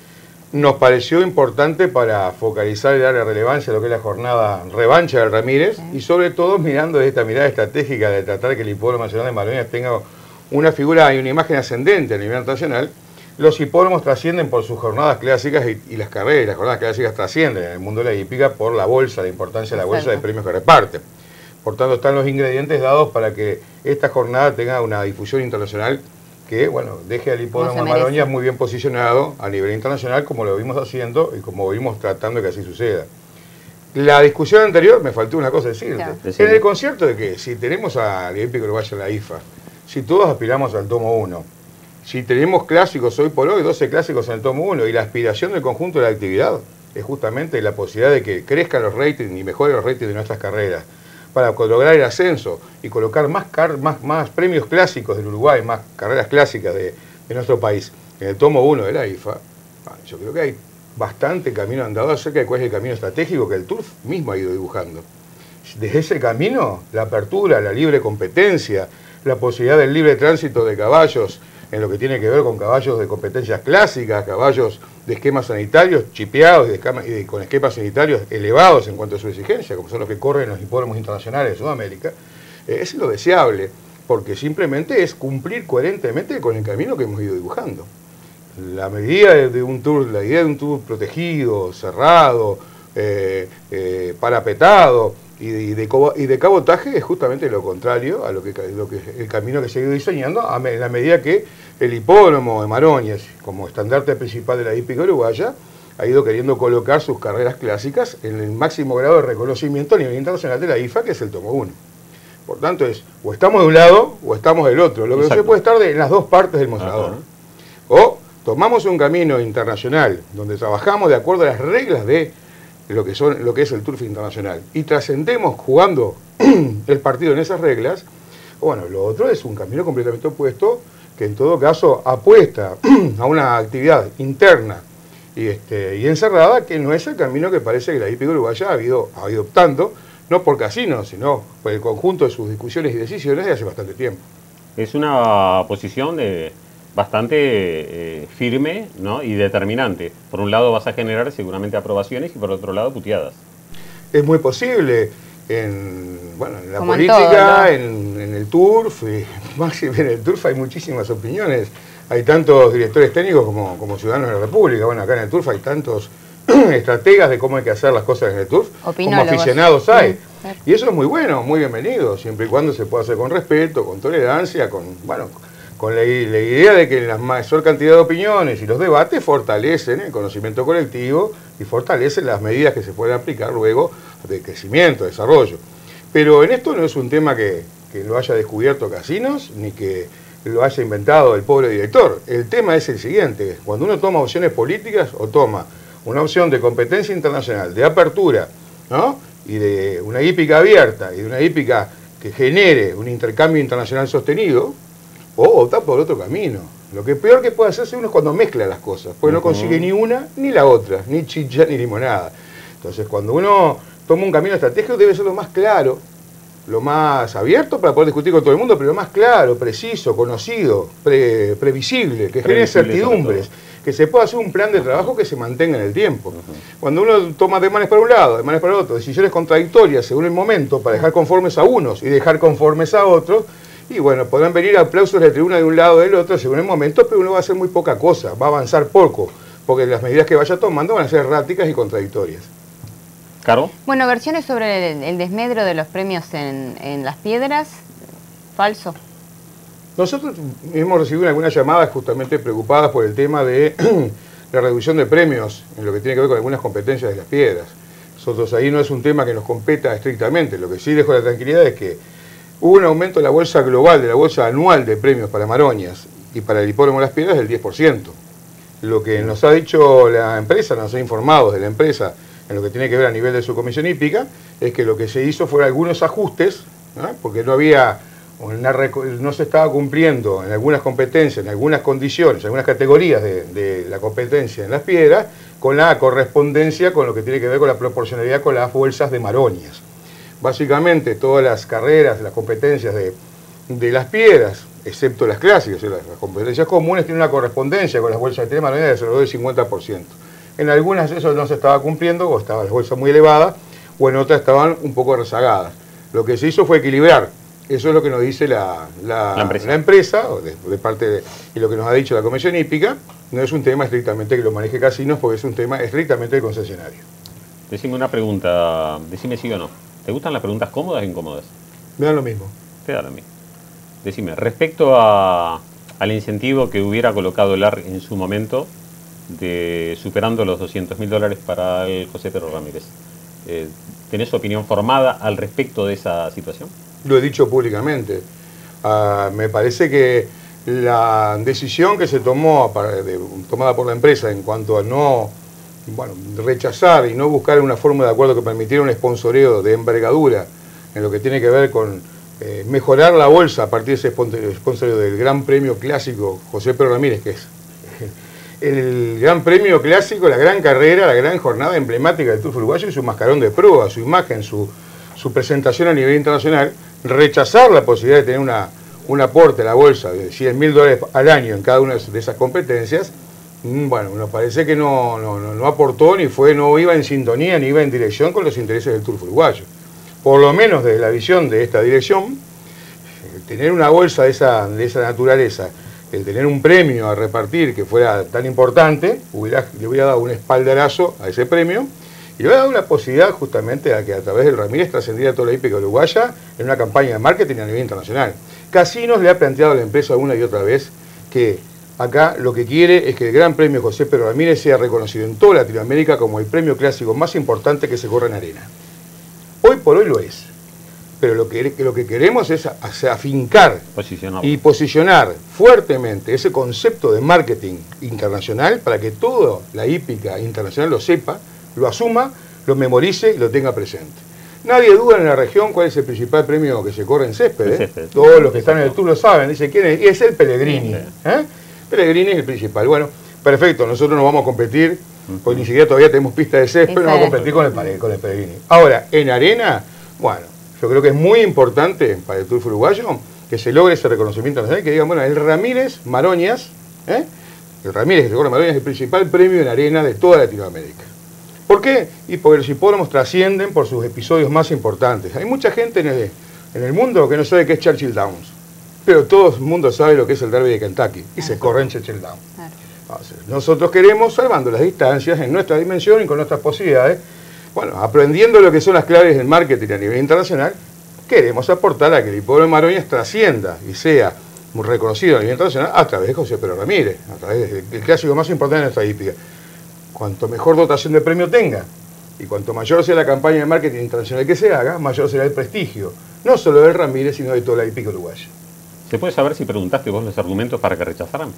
Nos pareció importante para focalizar y darle relevancia a lo que es la jornada revancha del Ramírez, sí. y sobre todo mirando desde esta mirada estratégica de tratar que el Hipódromo Nacional de Maroñas tenga una figura y una imagen ascendente a nivel internacional. Los hipódromos trascienden por sus jornadas clásicas y, y las carreras, las jornadas clásicas trascienden en el mundo de la hípica por la bolsa, la importancia de la bolsa de premios que reparte. Por tanto, están los ingredientes dados para que esta jornada tenga una difusión internacional que, bueno, deje al Hipódromo de Maroñas muy bien posicionado a nivel internacional, como lo vimos haciendo y como vimos tratando de que así suceda. La discusión anterior, me faltó una cosa decirte. Claro. En el concierto de que si tenemos a la hípica uruguaya en la I F A, si todos aspiramos al tomo uno, si tenemos clásicos hoy por hoy, doce clásicos en el tomo uno, y la aspiración del conjunto de la actividad es justamente la posibilidad de que crezcan los ratings y mejoren los ratings de nuestras carreras, para lograr el ascenso y colocar más, car más, más premios clásicos del Uruguay, más carreras clásicas de, de nuestro país en el tomo uno de la I F A, yo creo que hay bastante camino andado acerca de cuál es el camino estratégico que el Turf mismo ha ido dibujando. Desde ese camino, la apertura, la libre competencia, la posibilidad del libre tránsito de caballos en lo que tiene que ver con caballos de competencias clásicas, caballos de esquemas sanitarios chipeados y, de esquema, y de, con esquemas sanitarios elevados en cuanto a su exigencia, como son los que corren en los hipódromos internacionales de Sudamérica, eh, es lo deseable, porque simplemente es cumplir coherentemente con el camino que hemos ido dibujando. La medida de, de un tour, la idea de un tour protegido, cerrado, eh, eh, parapetado y de, y, de, y de cabotaje es justamente lo contrario a lo que, lo que el camino que se ha ido diseñando a me, la medida que el hipódromo de Maroñas, como estandarte principal de la hípica uruguaya, ha ido queriendo colocar sus carreras clásicas en el máximo grado de reconocimiento a nivel internacional de la I F A, que es el tomo uno. Por tanto, es o estamos de un lado o estamos del otro. Lo que no se puede estar de, en las dos partes del mostrador. O tomamos un camino internacional donde trabajamos de acuerdo a las reglas de lo que, son, lo que es el Turf internacional y trascendemos jugando el partido en esas reglas. Bueno, lo otro es un camino completamente opuesto que en todo caso apuesta a una actividad interna y, este, y encerrada, que no es el camino que parece que la hípica uruguaya ha ido, ha ido optando, no por Casinos, sino por el conjunto de sus discusiones y decisiones de hace bastante tiempo. Es una posición de bastante eh, firme, ¿no?, y determinante. Por un lado vas a generar seguramente aprobaciones y por otro lado puteadas. Es muy posible en, bueno, en la Como en política, todo, ¿no? en, en el turf, y, más en el turf hay muchísimas opiniones. Hay tantos directores técnicos como, como ciudadanos de la República. Bueno, acá en el turf hay tantos estrategas de cómo hay que hacer las cosas en el turf, como Opinólogos. aficionados hay. Sí. Y eso es muy bueno, muy bienvenido, siempre y cuando se pueda hacer con respeto, con tolerancia, con, bueno, con la, la idea de que la mayor cantidad de opiniones y los debates fortalecen el conocimiento colectivo y fortalecen las medidas que se pueden aplicar luego de crecimiento, desarrollo. Pero en esto no es un tema que, que lo haya descubierto Casinos, ni que lo haya inventado el pobre director. El tema es el siguiente: cuando uno toma opciones políticas o toma una opción de competencia internacional, de apertura, ¿no?, y de una hípica abierta y de una hípica que genere un intercambio internacional sostenido, o optar por otro camino. Lo que peor que puede hacerse uno es cuando mezcla las cosas, porque no consigue ni una ni la otra, ni chicha ni limonada. Entonces, cuando uno toma un camino estratégico, debe ser lo más claro, lo más abierto para poder discutir con todo el mundo, pero lo más claro, preciso, conocido, pre, previsible, que genere certidumbres, que se pueda hacer un plan de trabajo que se mantenga en el tiempo. Uh-huh. Cuando uno toma demanes para un lado, demanes para el otro, decisiones contradictorias según el momento, para dejar conformes a unos y dejar conformes a otros, y bueno, podrán venir aplausos de tribuna de un lado o del otro según el momento, pero uno va a hacer muy poca cosa, va a avanzar poco, porque las medidas que vaya tomando van a ser erráticas y contradictorias. ¿Caro? Bueno, versiones sobre el, el desmedro de los premios en, en Las Piedras, falso. Nosotros hemos recibido algunas llamadas justamente preocupadas por el tema de la reducción de premios en lo que tiene que ver con algunas competencias de Las Piedras. Nosotros ahí no es un tema que nos competa estrictamente, lo que sí dejo la tranquilidad es que hubo un aumento de la bolsa global, de la bolsa anual de premios para Maroñas y para el hipódromo Las Piedras del diez por ciento. Lo que nos ha dicho la empresa, nos ha informado de la empresa en lo que tiene que ver a nivel de su comisión hípica, es que lo que se hizo fueron algunos ajustes, ¿no?, porque no había... Una, no se estaba cumpliendo en algunas competencias, en algunas condiciones, en algunas categorías de, de la competencia en Las Piedras, con la correspondencia con lo que tiene que ver con la proporcionalidad con las bolsas de Maroñas. Básicamente todas las carreras, las competencias de, de Las Piedras, excepto las clásicas, las, las competencias comunes, tienen una correspondencia con las bolsas de Maroñas de alrededor del cincuenta por ciento. En algunas eso no se estaba cumpliendo, o estaban las bolsas muy elevadas, o en otras estaban un poco rezagadas. Lo que se hizo fue equilibrar. Eso es lo que nos dice la, la, la empresa, la empresa o de, de parte de, y lo que nos ha dicho la Comisión Hípica. No es un tema estrictamente que lo maneje Casinos, porque es un tema estrictamente del concesionario. Decime una pregunta, decime sí o no. ¿Te gustan las preguntas cómodas o incómodas? Me dan lo mismo. Te da lo mismo. Decime, respecto a, al incentivo que hubiera colocado el A R en su momento, de superando los doscientos mil dólares para el José Pedro Ramírez, eh, ¿tenés opinión formada al respecto de esa situación? Lo he dicho públicamente. Uh, me parece que la decisión que se tomó, para, de, tomada por la empresa en cuanto a no, bueno, rechazar y no buscar una fórmula de acuerdo que permitiera un sponsoreo de envergadura en lo que tiene que ver con eh, mejorar la bolsa a partir de ese sponsoreo del Gran Premio Clásico José Pedro Ramírez, que es el Gran Premio Clásico, la gran carrera, la gran jornada emblemática del turf uruguayo y su mascarón de proa, su imagen, su, su presentación a nivel internacional. Rechazar la posibilidad de tener una, un aporte a la bolsa de cien mil dólares al año en cada una de esas competencias, bueno, nos parece que no, no, no aportó ni fue, no iba en sintonía ni iba en dirección con los intereses del turf uruguayo. Por lo menos desde la visión de esta dirección, tener una bolsa de esa, de esa naturaleza, el tener un premio a repartir que fuera tan importante, hubiera, le hubiera dado un espaldarazo a ese premio, y le hubiera dado la posibilidad justamente a que a través del Ramírez trascendiera toda la hípica uruguaya en una campaña de marketing a nivel internacional. Casinos le ha planteado a la empresa una y otra vez que acá lo que quiere es que el Gran Premio José Pedro Ramírez sea reconocido en toda Latinoamérica como el premio clásico más importante que se corre en arena. Hoy por hoy lo es, pero lo que, lo que queremos es afincar y posicionar fuertemente ese concepto de marketing internacional para que toda la hípica internacional lo sepa, lo asuma, lo memorice y lo tenga presente. Nadie duda en la región cuál es el principal premio que se corre en césped. ¿eh? Césped. Todos los que están en el tour lo saben. Dice, ¿quién es? Y es el Pellegrini. ¿eh? Pellegrini es el principal. Bueno, perfecto, nosotros no vamos a competir, porque ni siquiera todavía tenemos pista de césped, no vamos a competir con el, con el Pellegrini. Ahora, en arena, Bueno, yo creo que es muy importante para el turf uruguayo que se logre ese reconocimiento nacional, que digan, bueno, el Ramírez Maroñas, ¿eh? el Ramírez que se corre Maroñas es el principal premio en arena de toda Latinoamérica. ¿Por qué? Y porque los hipódromos trascienden por sus episodios más importantes. Hay mucha gente en el, en el mundo que no sabe qué es Churchill Downs, pero todo el mundo sabe lo que es el Derby de Kentucky y se corre en Churchill Downs. Nosotros queremos, salvando las distancias, en nuestra dimensión y con nuestras posibilidades, bueno, aprendiendo lo que son las claves del marketing a nivel internacional, queremos aportar a que el hipódromo de Maroñas trascienda y sea muy reconocido a nivel internacional a través de José Pedro Ramírez, a través del clásico más importante de nuestra hípica. Cuanto mejor dotación de premio tenga y cuanto mayor sea la campaña de marketing internacional que se haga, mayor será el prestigio, no solo del Ramírez, sino de toda la hípica uruguaya. ¿Se puede saber si preguntaste vos los argumentos para que rechazaran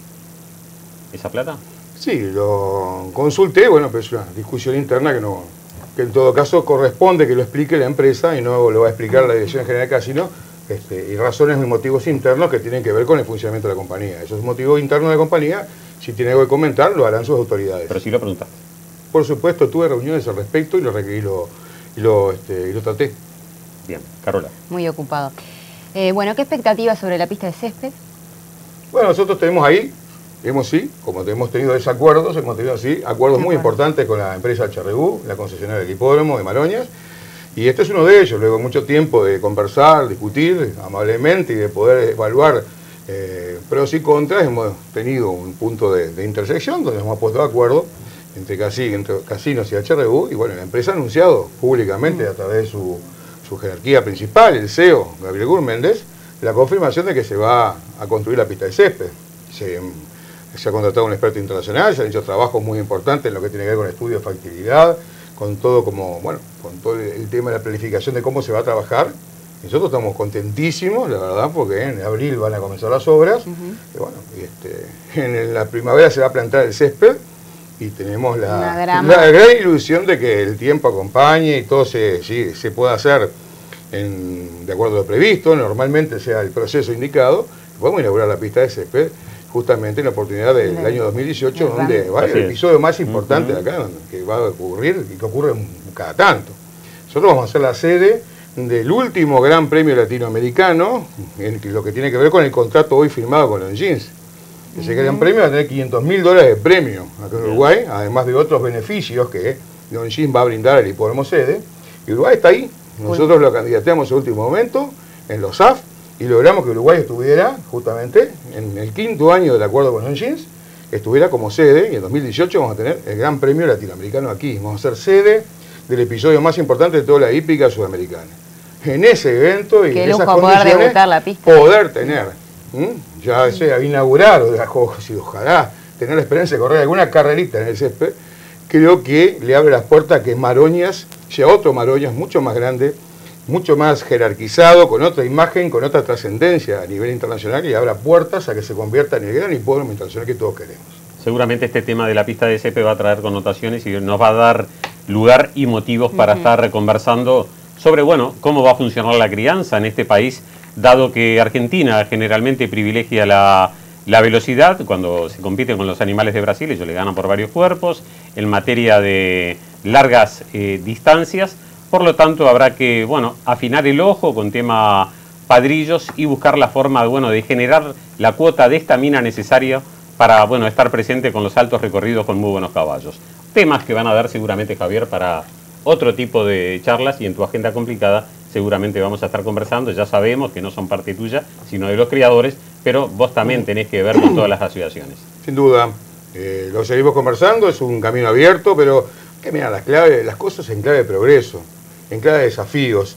esa plata? Sí, lo consulté, bueno, pero es una discusión interna que no, que en todo caso corresponde que lo explique la empresa y no lo va a explicar la Dirección General de Casino, este, y razones y motivos internos que tienen que ver con el funcionamiento de la compañía. Esos motivos internos de la compañía, si tiene algo que comentar, lo harán sus autoridades. Pero sí lo preguntaste. Por supuesto, tuve reuniones al respecto y lo requerí lo, y lo, este, y lo traté. Bien, Carola. Muy ocupado. Eh, bueno, ¿qué expectativas sobre la pista de césped? Bueno, nosotros tenemos ahí, hemos sí, como hemos tenido desacuerdos, hemos tenido sí, acuerdos muy importantes con la empresa H R U, la concesionaria del hipódromo de Maroñas, y este es uno de ellos, luego mucho tiempo de conversar, discutir amablemente y de poder evaluar eh, pros y contras, hemos tenido un punto de, de intersección donde nos hemos puesto de acuerdo entre, casi, entre casinos y H R U, y bueno, la empresa ha anunciado públicamente a través de su, su jerarquía principal, el C E O, Gabriel Gurméndez, la confirmación de que se va a construir la pista de césped. Se, se ha contratado un experto internacional, se han hecho trabajos muy importantes en lo que tiene que ver con estudios de factibilidad, con todo como, bueno, con todo el tema de la planificación de cómo se va a trabajar. Nosotros estamos contentísimos, la verdad, porque en abril van a comenzar las obras, uh-huh. y bueno, y este, en la primavera se va a plantar el césped, y tenemos la, la gran ilusión de que el tiempo acompañe y todo se, sí, se pueda hacer en, de acuerdo a lo previsto, normalmente sea el proceso indicado, podemos inaugurar la pista de césped justamente en la oportunidad del de, año dos mil dieciocho, de donde va el episodio más importante uh-huh. de acá, que va a ocurrir y que ocurre cada tanto. Nosotros vamos a ser la sede del último Gran Premio Latinoamericano, en lo que tiene que ver con el contrato hoy firmado con Longines. Ese uh-huh. Gran Premio va a tener quinientos mil dólares de premio acá en Uruguay, además de otros beneficios que Longines va a brindar al hipódromo sede. Y Uruguay está ahí. Nosotros lo candidateamos en el último momento en los A F y logramos que Uruguay estuviera justamente en el quinto año del acuerdo con Longines, estuviera como sede, y en dos mil dieciocho vamos a tener el Gran Premio Latinoamericano aquí. Vamos a ser sede del episodio más importante de toda la hípica sudamericana. En ese evento y en esas condiciones, poder, la pista. poder tener, ¿m? ya sea inaugurar o ojalá tener la experiencia de correr alguna carrerita en el césped, creo que le abre las puertas a que Maroñas sea otro Maroñas mucho más grande, mucho más jerarquizado, con otra imagen, con otra trascendencia a nivel internacional, y abra puertas a que se convierta en el gran hipódromo internacional que todos queremos. Seguramente este tema de la pista de césped va a traer connotaciones y nos va a dar lugar y motivos para uh-huh. estar conversando sobre, bueno, cómo va a funcionar la crianza en este país, dado que Argentina generalmente privilegia la, la velocidad cuando se compite con los animales de Brasil. Ellos le ganan por varios cuerpos en materia de largas eh, distancias. Por lo tanto, habrá que, bueno, afinar el ojo con tema padrillos y buscar la forma, bueno, de generar la cuota de estamina necesaria para, bueno, estar presente con los altos recorridos con muy buenos caballos. Temas que van a dar seguramente, Javier, para otro tipo de charlas, y en tu agenda complicada seguramente vamos a estar conversando. Ya sabemos que no son parte tuya, sino de los criadores, pero vos también tenés que ver con todas las asociaciones. Sin duda, eh, lo seguimos conversando, es un camino abierto, pero que mira, las, claves, las cosas en clave de progreso, en clave de desafíos.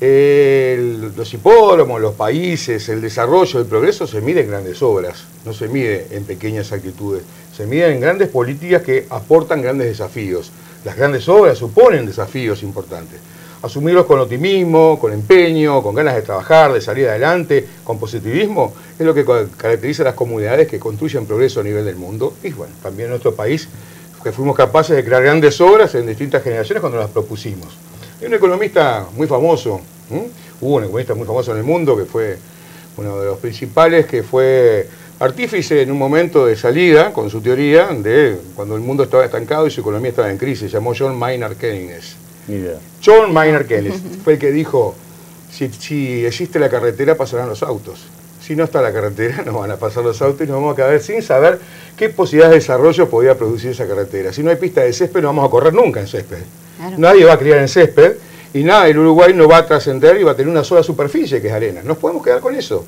Eh, los hipódromos, los países, el desarrollo, el progreso se mide en grandes obras, no se mide en pequeñas actitudes, se mide en grandes políticas que aportan grandes desafíos. Las grandes obras suponen desafíos importantes. Asumirlos con optimismo, con empeño, con ganas de trabajar, de salir adelante, con positivismo, es lo que caracteriza a las comunidades que construyen progreso a nivel del mundo. Y bueno, también en nuestro país, que fuimos capaces de crear grandes obras en distintas generaciones cuando las propusimos. Hay un economista muy famoso, ¿eh? hubo un economista muy famoso en el mundo que fue uno de los principales, que fue artífice en un momento de salida con su teoría de cuando el mundo estaba estancado y su economía estaba en crisis, se llamó John Maynard Keynes. Ni idea. John Maynard Keynes fue el que dijo, si, si existe la carretera pasarán los autos. Si no está la carretera no van a pasar los autos y nos vamos a quedar sin saber qué posibilidades de desarrollo podía producir esa carretera. Si no hay pista de césped no vamos a correr nunca en césped. Claro. Nadie va a criar en césped y nada, el Uruguay no va a trascender y va a tener una sola superficie que es arena. Nos podemos quedar con eso.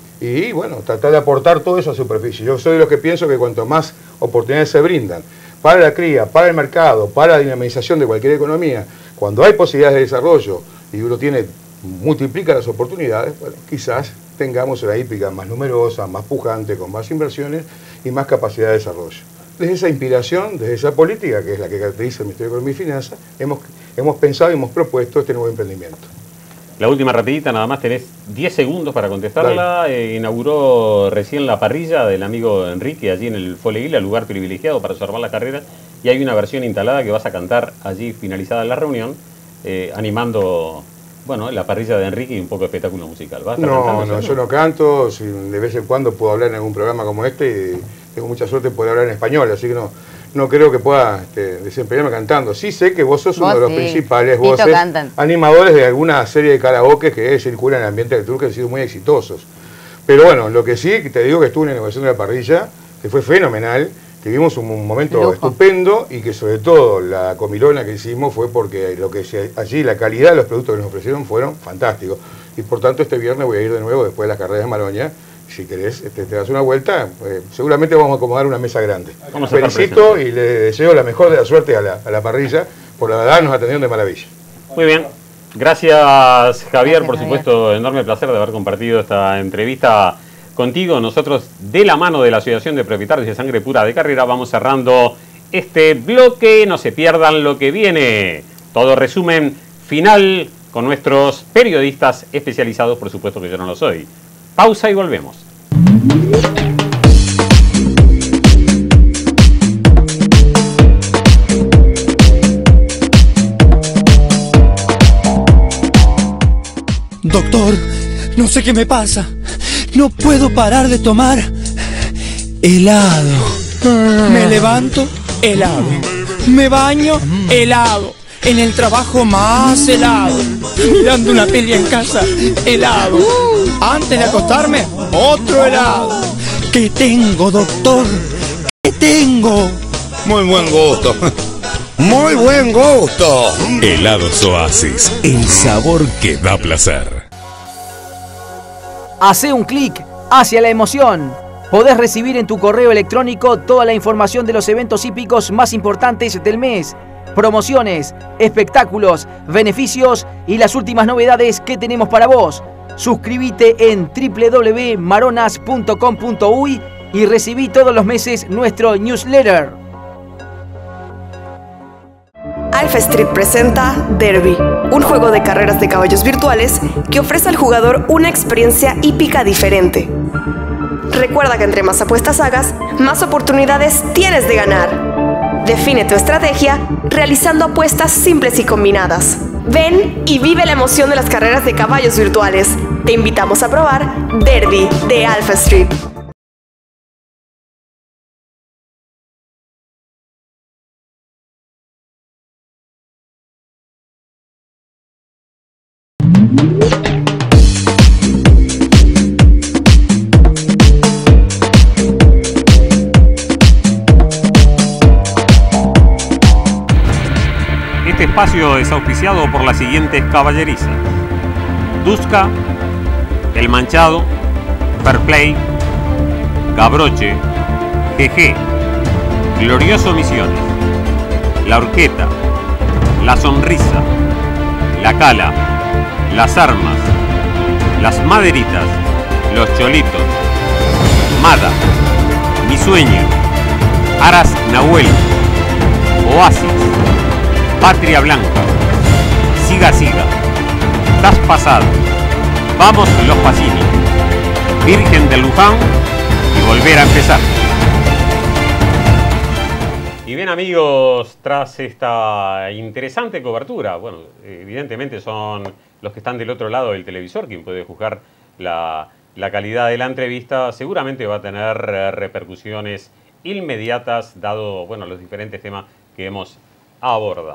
Y bueno, tratar de aportar todo eso a superficie. Yo soy de los que pienso que cuanto más oportunidades se brindan para la cría, para el mercado, para la dinamización de cualquier economía, cuando hay posibilidades de desarrollo y uno tiene, multiplica las oportunidades, bueno, quizás tengamos una hípica más numerosa, más pujante, con más inversiones y más capacidad de desarrollo. Desde esa inspiración, desde esa política, que es la que caracteriza el Ministerio de Economía y Finanzas, hemos, hemos pensado y hemos propuesto este nuevo emprendimiento. La última rapidita, nada más tenés diez segundos para contestarla. Eh, inauguró recién la parrilla del amigo Enrique allí en el Foleguila, lugar privilegiado para observar la carrera, y hay una versión instalada que vas a cantar allí finalizada la reunión, eh, animando... Bueno, la parrilla de Enrique y un poco de espectáculo musical. ¿Va a estar no, cantando, no, yo no canto. Si de vez en cuando puedo hablar en algún programa como este y tengo mucha suerte de poder hablar en español, así que no, no creo que pueda este, desempeñarme cantando. Sí sé que vos sos vos uno de los sí. principales Tito voces, cantan. animadores de alguna serie de karaoke que circulan en el ambiente del tour, que han sido muy exitosos. Pero bueno, lo que sí, te digo que estuve en la inauguración de la parrilla, que fue fenomenal, que vimos un momento Lujo. estupendo y que sobre todo la comilona que hicimos fue porque lo que se, allí la calidad de los productos que nos ofrecieron fueron fantásticos. Y por tanto este viernes voy a ir de nuevo después de las carreras de Maroña. Si querés, este, te das una vuelta, eh, seguramente vamos a acomodar una mesa grande. Vamos a felicito y le deseo la mejor de la suerte a la, a la parrilla, por la verdad nos atendieron de maravilla. Muy bien. Gracias, Javier. Gracias, por supuesto, Javier. Enorme placer de haber compartido esta entrevista contigo. Nosotros, de la mano de la Asociación de Propietarios de Sangre Pura de Carrera, vamos cerrando este bloque. No se pierdan lo que viene. Todo resumen final con nuestros periodistas especializados, por supuesto que yo no lo soy. Pausa y volvemos. Doctor, no sé qué me pasa. No puedo parar de tomar helado. Me levanto, helado. Me baño, helado. En el trabajo, más helado. Mirando una peli en casa, helado. Antes de acostarme, otro helado. ¿Qué tengo, doctor? ¿Qué tengo? Muy buen gusto. Muy buen gusto. Helados Oasis, el sabor que da placer. Hacé un clic hacia la emoción. Podés recibir en tu correo electrónico toda la información de los eventos hípicos más importantes del mes, promociones, espectáculos, beneficios y las últimas novedades que tenemos para vos. Suscríbete en w w w punto maronas punto com punto uy y recibí todos los meses nuestro newsletter. Alpha Street presenta Derby, un juego de carreras de caballos virtuales que ofrece al jugador una experiencia hípica diferente. Recuerda que entre más apuestas hagas, más oportunidades tienes de ganar. Define tu estrategia realizando apuestas simples y combinadas. Ven y vive la emoción de las carreras de caballos virtuales. Te invitamos a probar Derby de Alpha Street. Este espacio es auspiciado por las siguientes caballerizas: Dusca, El Manchado, Fair Play, Gabroche, G G, Glorioso Misiones, La Horqueta, La Sonrisa, La Cala, Las Armas, Las Maderitas, Los Cholitos, Mada, Mi Sueño, Aras Nahuel, Oasis, Patria Blanca, Siga Siga, Das Pasado, Vamos los Pacini, Virgen de Luján y Volver a Empezar. Y bien, amigos, tras esta interesante cobertura, bueno, evidentemente son los que están del otro lado del televisor quien puede juzgar la, la calidad de la entrevista. Seguramente va a tener repercusiones inmediatas dado, bueno, los diferentes temas que hemos abordado.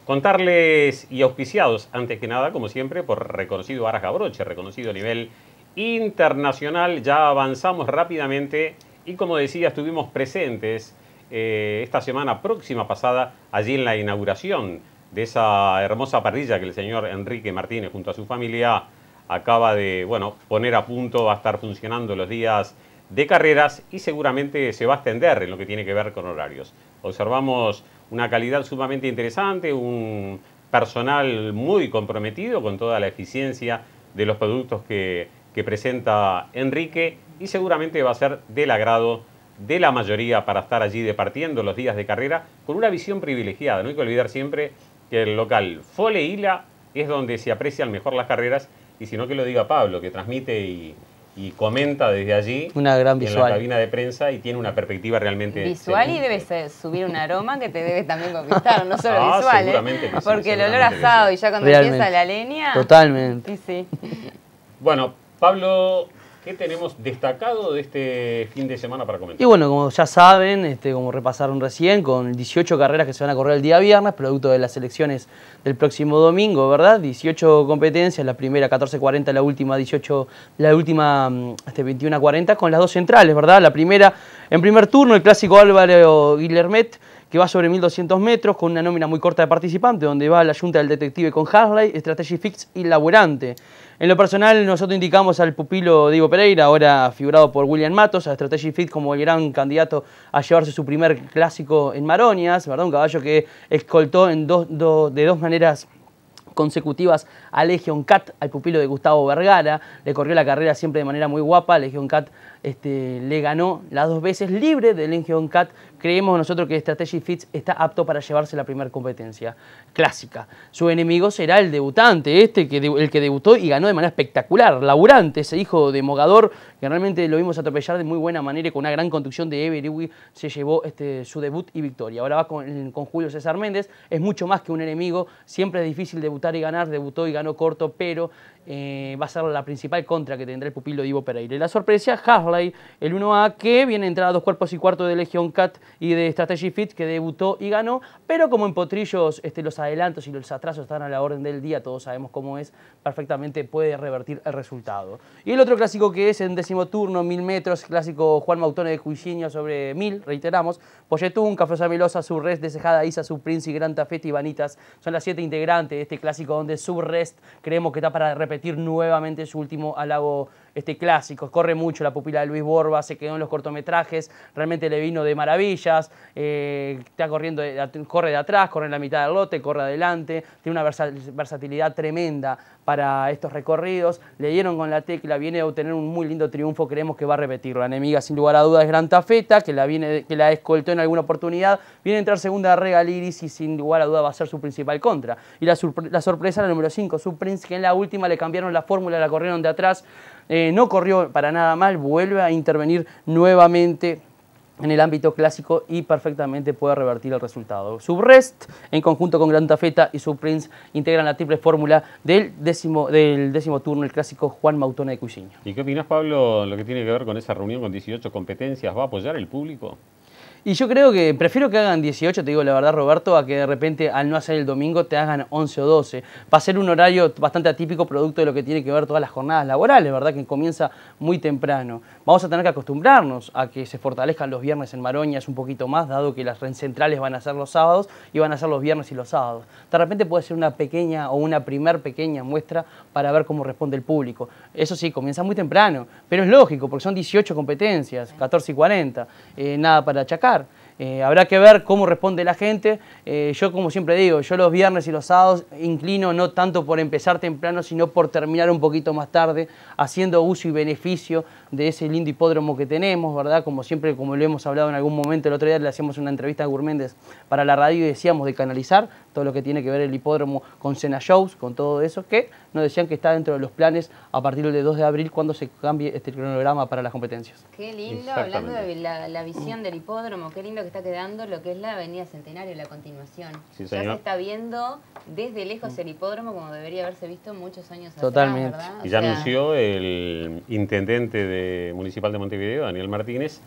Contarles, y auspiciados, antes que nada, como siempre, por reconocido Baraja Broche, reconocido a nivel internacional. Ya avanzamos rápidamente y, como decía, estuvimos presentes eh, esta semana próxima pasada allí en la inauguración de esa hermosa parrilla que el señor Enrique Martínez junto a su familia acaba de, bueno, poner a punto. Va a estar funcionando los días de carreras y seguramente se va a extender en lo que tiene que ver con horarios. Observamos una calidad sumamente interesante, un personal muy comprometido con toda la eficiencia de los productos que, que presenta Enrique, y seguramente va a ser del agrado de la mayoría para estar allí departiendo los días de carrera con una visión privilegiada. No hay que olvidar siempre que el local Fole Isla es donde se aprecian mejor las carreras, y si no, que lo diga Pablo, que transmite y, y comenta desde allí, una gran en visual la cabina de prensa, y tiene una perspectiva realmente visual, y debe ser, subir un aroma que te debe también conquistar, no solo ah, visual, seguramente ¿eh? que sí, Porque el olor seguramente asado que sí. y ya cuando Realmente. empieza la leña. Totalmente. Sí, sí. Bueno, Pablo, ¿qué tenemos destacado de este fin de semana para comentar? Y bueno, como ya saben, este, como repasaron recién, con dieciocho carreras que se van a correr el día viernes, producto de las elecciones del próximo domingo, ¿verdad? dieciocho competencias, la primera catorce cuarenta, la última dieciocho, la última este, veintiuno cuarenta, con las dos centrales, ¿verdad? La primera, en primer turno, el clásico Álvaro Guillermet, que va sobre mil doscientos metros, con una nómina muy corta de participantes, donde va la Junta del Detective con Harley, Strategy Fix y Laburante. En lo personal, nosotros indicamos al pupilo Diego Pereira, ahora figurado por William Matos, a Strategy Fit como el gran candidato a llevarse su primer clásico en Maroñas, ¿verdad? Un caballo que escoltó en dos, do, de dos maneras consecutivas a Legion Cat, al pupilo de Gustavo Vergara. Le corrió la carrera siempre de manera muy guapa. Legion Cat este, le ganó las dos veces, libre de Legion Cat. Creemos nosotros que Strategy Fits está apto para llevarse la primera competencia clásica. Su enemigo será el debutante, este que de, el que debutó y ganó de manera espectacular. Laburante, ese hijo de Mogador, que realmente lo vimos atropellar de muy buena manera y con una gran conducción de Every, se llevó este, su debut y victoria. Ahora va con, con Julio César Méndez. Es mucho más que un enemigo. Siempre es difícil debutar y ganar. Debutó y ganó corto, pero eh, va a ser la principal contra que tendrá el pupilo Diego Pereira. Y la sorpresa, Harley, el uno A, que viene a entrar a dos cuerpos y cuarto de Legion Cat y de Strategy Fit, que debutó y ganó, pero como en potrillos este, los adelantos y los atrasos están a la orden del día, todos sabemos cómo es, perfectamente puede revertir el resultado. Y el otro clásico, que es en décimo turno, mil metros, clásico Juan Mautone de Cuisinho sobre mil, reiteramos, Polletún, Cafrosa Melosa, Surrest, Desejada, Isa, Surprince y Gran Tafete y Vanitas son las siete integrantes de este clásico, donde Surrest creemos que está para repetir nuevamente su último halago este clásico. Corre mucho la pupila de Luis Borba, se quedó en los cortometrajes, realmente le vino de maravillas, eh, está corriendo, de, corre de atrás, corre en la mitad del lote, corre adelante, tiene una versatilidad tremenda para estos recorridos. Le dieron con la tecla, viene a obtener un muy lindo triunfo, creemos que va a repetirlo. La enemiga sin lugar a dudas es Gran Tafeta, que la, viene, que la escoltó en alguna oportunidad, viene a entrar segunda Regal Iris y sin lugar a dudas va a ser su principal contra. Y la, la sorpresa, la número cinco, Surprince, que en la última le cambiaron la fórmula, la corrieron de atrás, eh, no corrió para nada mal, vuelve a intervenir nuevamente en el ámbito clásico y perfectamente puede revertir el resultado. Subrest, en conjunto con Gran Tafeta y Surprince, integran la triple fórmula del décimo, del décimo turno, el clásico Juan Mautone de Cuisinho. ¿Y qué opinas, Pablo, lo que tiene que ver con esa reunión con dieciocho competencias? ¿Va a apoyar el público? Y yo creo que prefiero que hagan dieciocho, te digo la verdad, Roberto, a que de repente al no hacer el domingo te hagan once o doce. Va a ser un horario bastante atípico, producto de lo que tiene que ver todas las jornadas laborales, ¿verdad? Que comienza muy temprano. Vamos a tener que acostumbrarnos a que se fortalezcan los viernes en Maroñas un poquito más, dado que las centrales van a ser los sábados y van a ser los viernes y los sábados. De repente puede ser una pequeña o una primer pequeña muestra para ver cómo responde el público. Eso sí, comienza muy temprano, pero es lógico, porque son dieciocho competencias, catorce y cuarenta, eh, nada para achacar. Eh, habrá que ver cómo responde la gente. Eh, yo, como siempre digo, yo los viernes y los sábados inclino no tanto por empezar temprano, sino por terminar un poquito más tarde, haciendo uso y beneficio de ese lindo hipódromo que tenemos, ¿verdad? Como siempre, como lo hemos hablado en algún momento, el otro día le hacíamos una entrevista a Gurméndez para la radio y decíamos de canalizar todo lo que tiene que ver el hipódromo con Cena Shows, con todo eso, que nos decían que está dentro de los planes a partir del dos de abril, cuando se cambie este cronograma para las competencias. Qué lindo, hablando de la, la visión del hipódromo, qué lindo que está quedando lo que es la Avenida Centenario, la continuación. Sí, ya señor. se está viendo desde lejos el hipódromo como debería haberse visto muchos años Totalmente. atrás, ¿verdad? Y ya O sea, anunció el intendente de, municipal de Montevideo, Daniel Martínez,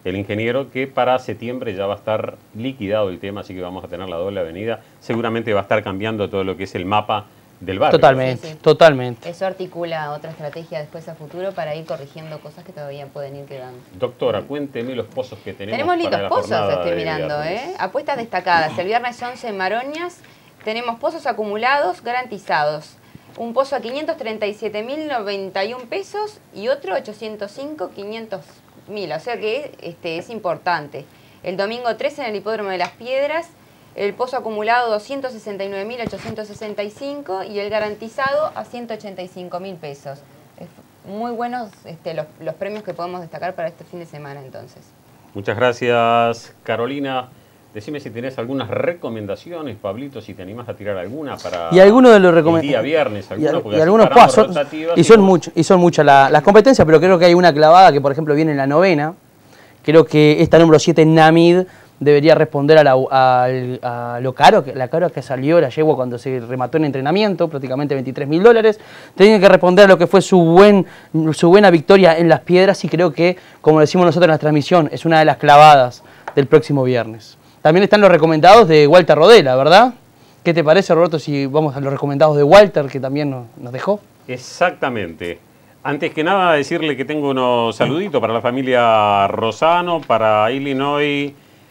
el ingeniero, que para septiembre ya va a estar liquidado el tema, así que vamos a tener la doble avenida. Seguramente va a estar cambiando todo lo que es el mapa del barrio. Totalmente, Sí, sí. totalmente. Eso articula otra estrategia después a futuro para ir corrigiendo cosas que todavía pueden ir quedando. Doctora, cuénteme los pozos que tenemos. Tenemos lindos para la pozos, jornada estoy de mirando, viernes. ¿eh? Apuestas destacadas. El viernes once en Maroñas tenemos pozos acumulados garantizados. Un pozo a quinientos treinta y siete mil noventa y un pesos y otro ochocientos cinco, quinientos mil. O sea que este, es importante. El domingo trece en el Hipódromo de las Piedras, el pozo acumulado doscientos sesenta y nueve mil ochocientos sesenta y cinco y el garantizado a ciento ochenta y cinco mil pesos. Es muy buenos este, los, los premios que podemos destacar para este fin de semana entonces. Muchas gracias, Carolina. Decime si tenés algunas recomendaciones, Pablito, si te animas a tirar alguna para Y algunos de los el recomen- día viernes. Y, Algunos, al- porque y así algunos paramos pues, son, rotativas y y son, vos- mucho, y son muchas la- las competencias, pero creo que hay una clavada que, por ejemplo, viene en la novena. Creo que esta número siete, Namid, debería responder a, la, a, a lo caro, que, la caro que salió la yegua cuando se remató en entrenamiento, prácticamente veintitrés mil dólares. Tiene que responder a lo que fue su, buen, su buena victoria en las Piedras y creo que, como decimos nosotros en la transmisión, es una de las clavadas del próximo viernes. También están los recomendados de Walter Rodela, ¿verdad? ¿Qué te parece, Roberto, si vamos a los recomendados de Walter, que también nos, nos dejó? Exactamente. Antes que nada, decirle que tengo unos saluditos para la familia Rosano, para Illinois,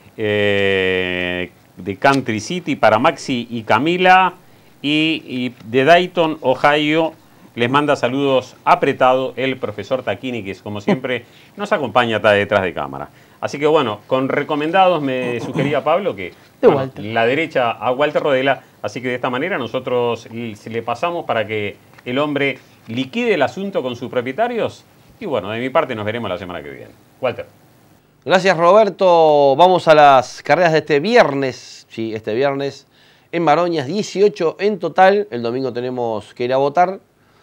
eh, de Country City, para Maxi y Camila, y, y de Dayton, Ohio, les manda saludos apretado el profesor Taquini, que es, como siempre nos acompaña hasta detrás de cámara. Así que bueno, con recomendados me sugería Pablo que De bueno, Walter. la derecha a Walter Rodela, así que de esta manera nosotros le pasamos para que el hombre liquide el asunto con sus propietarios y bueno, de mi parte nos veremos la semana que viene. Walter. Gracias, Roberto. Vamos a las carreras de este viernes. Sí, este viernes en Maroñas, dieciocho en total. El domingo tenemos que ir a votar.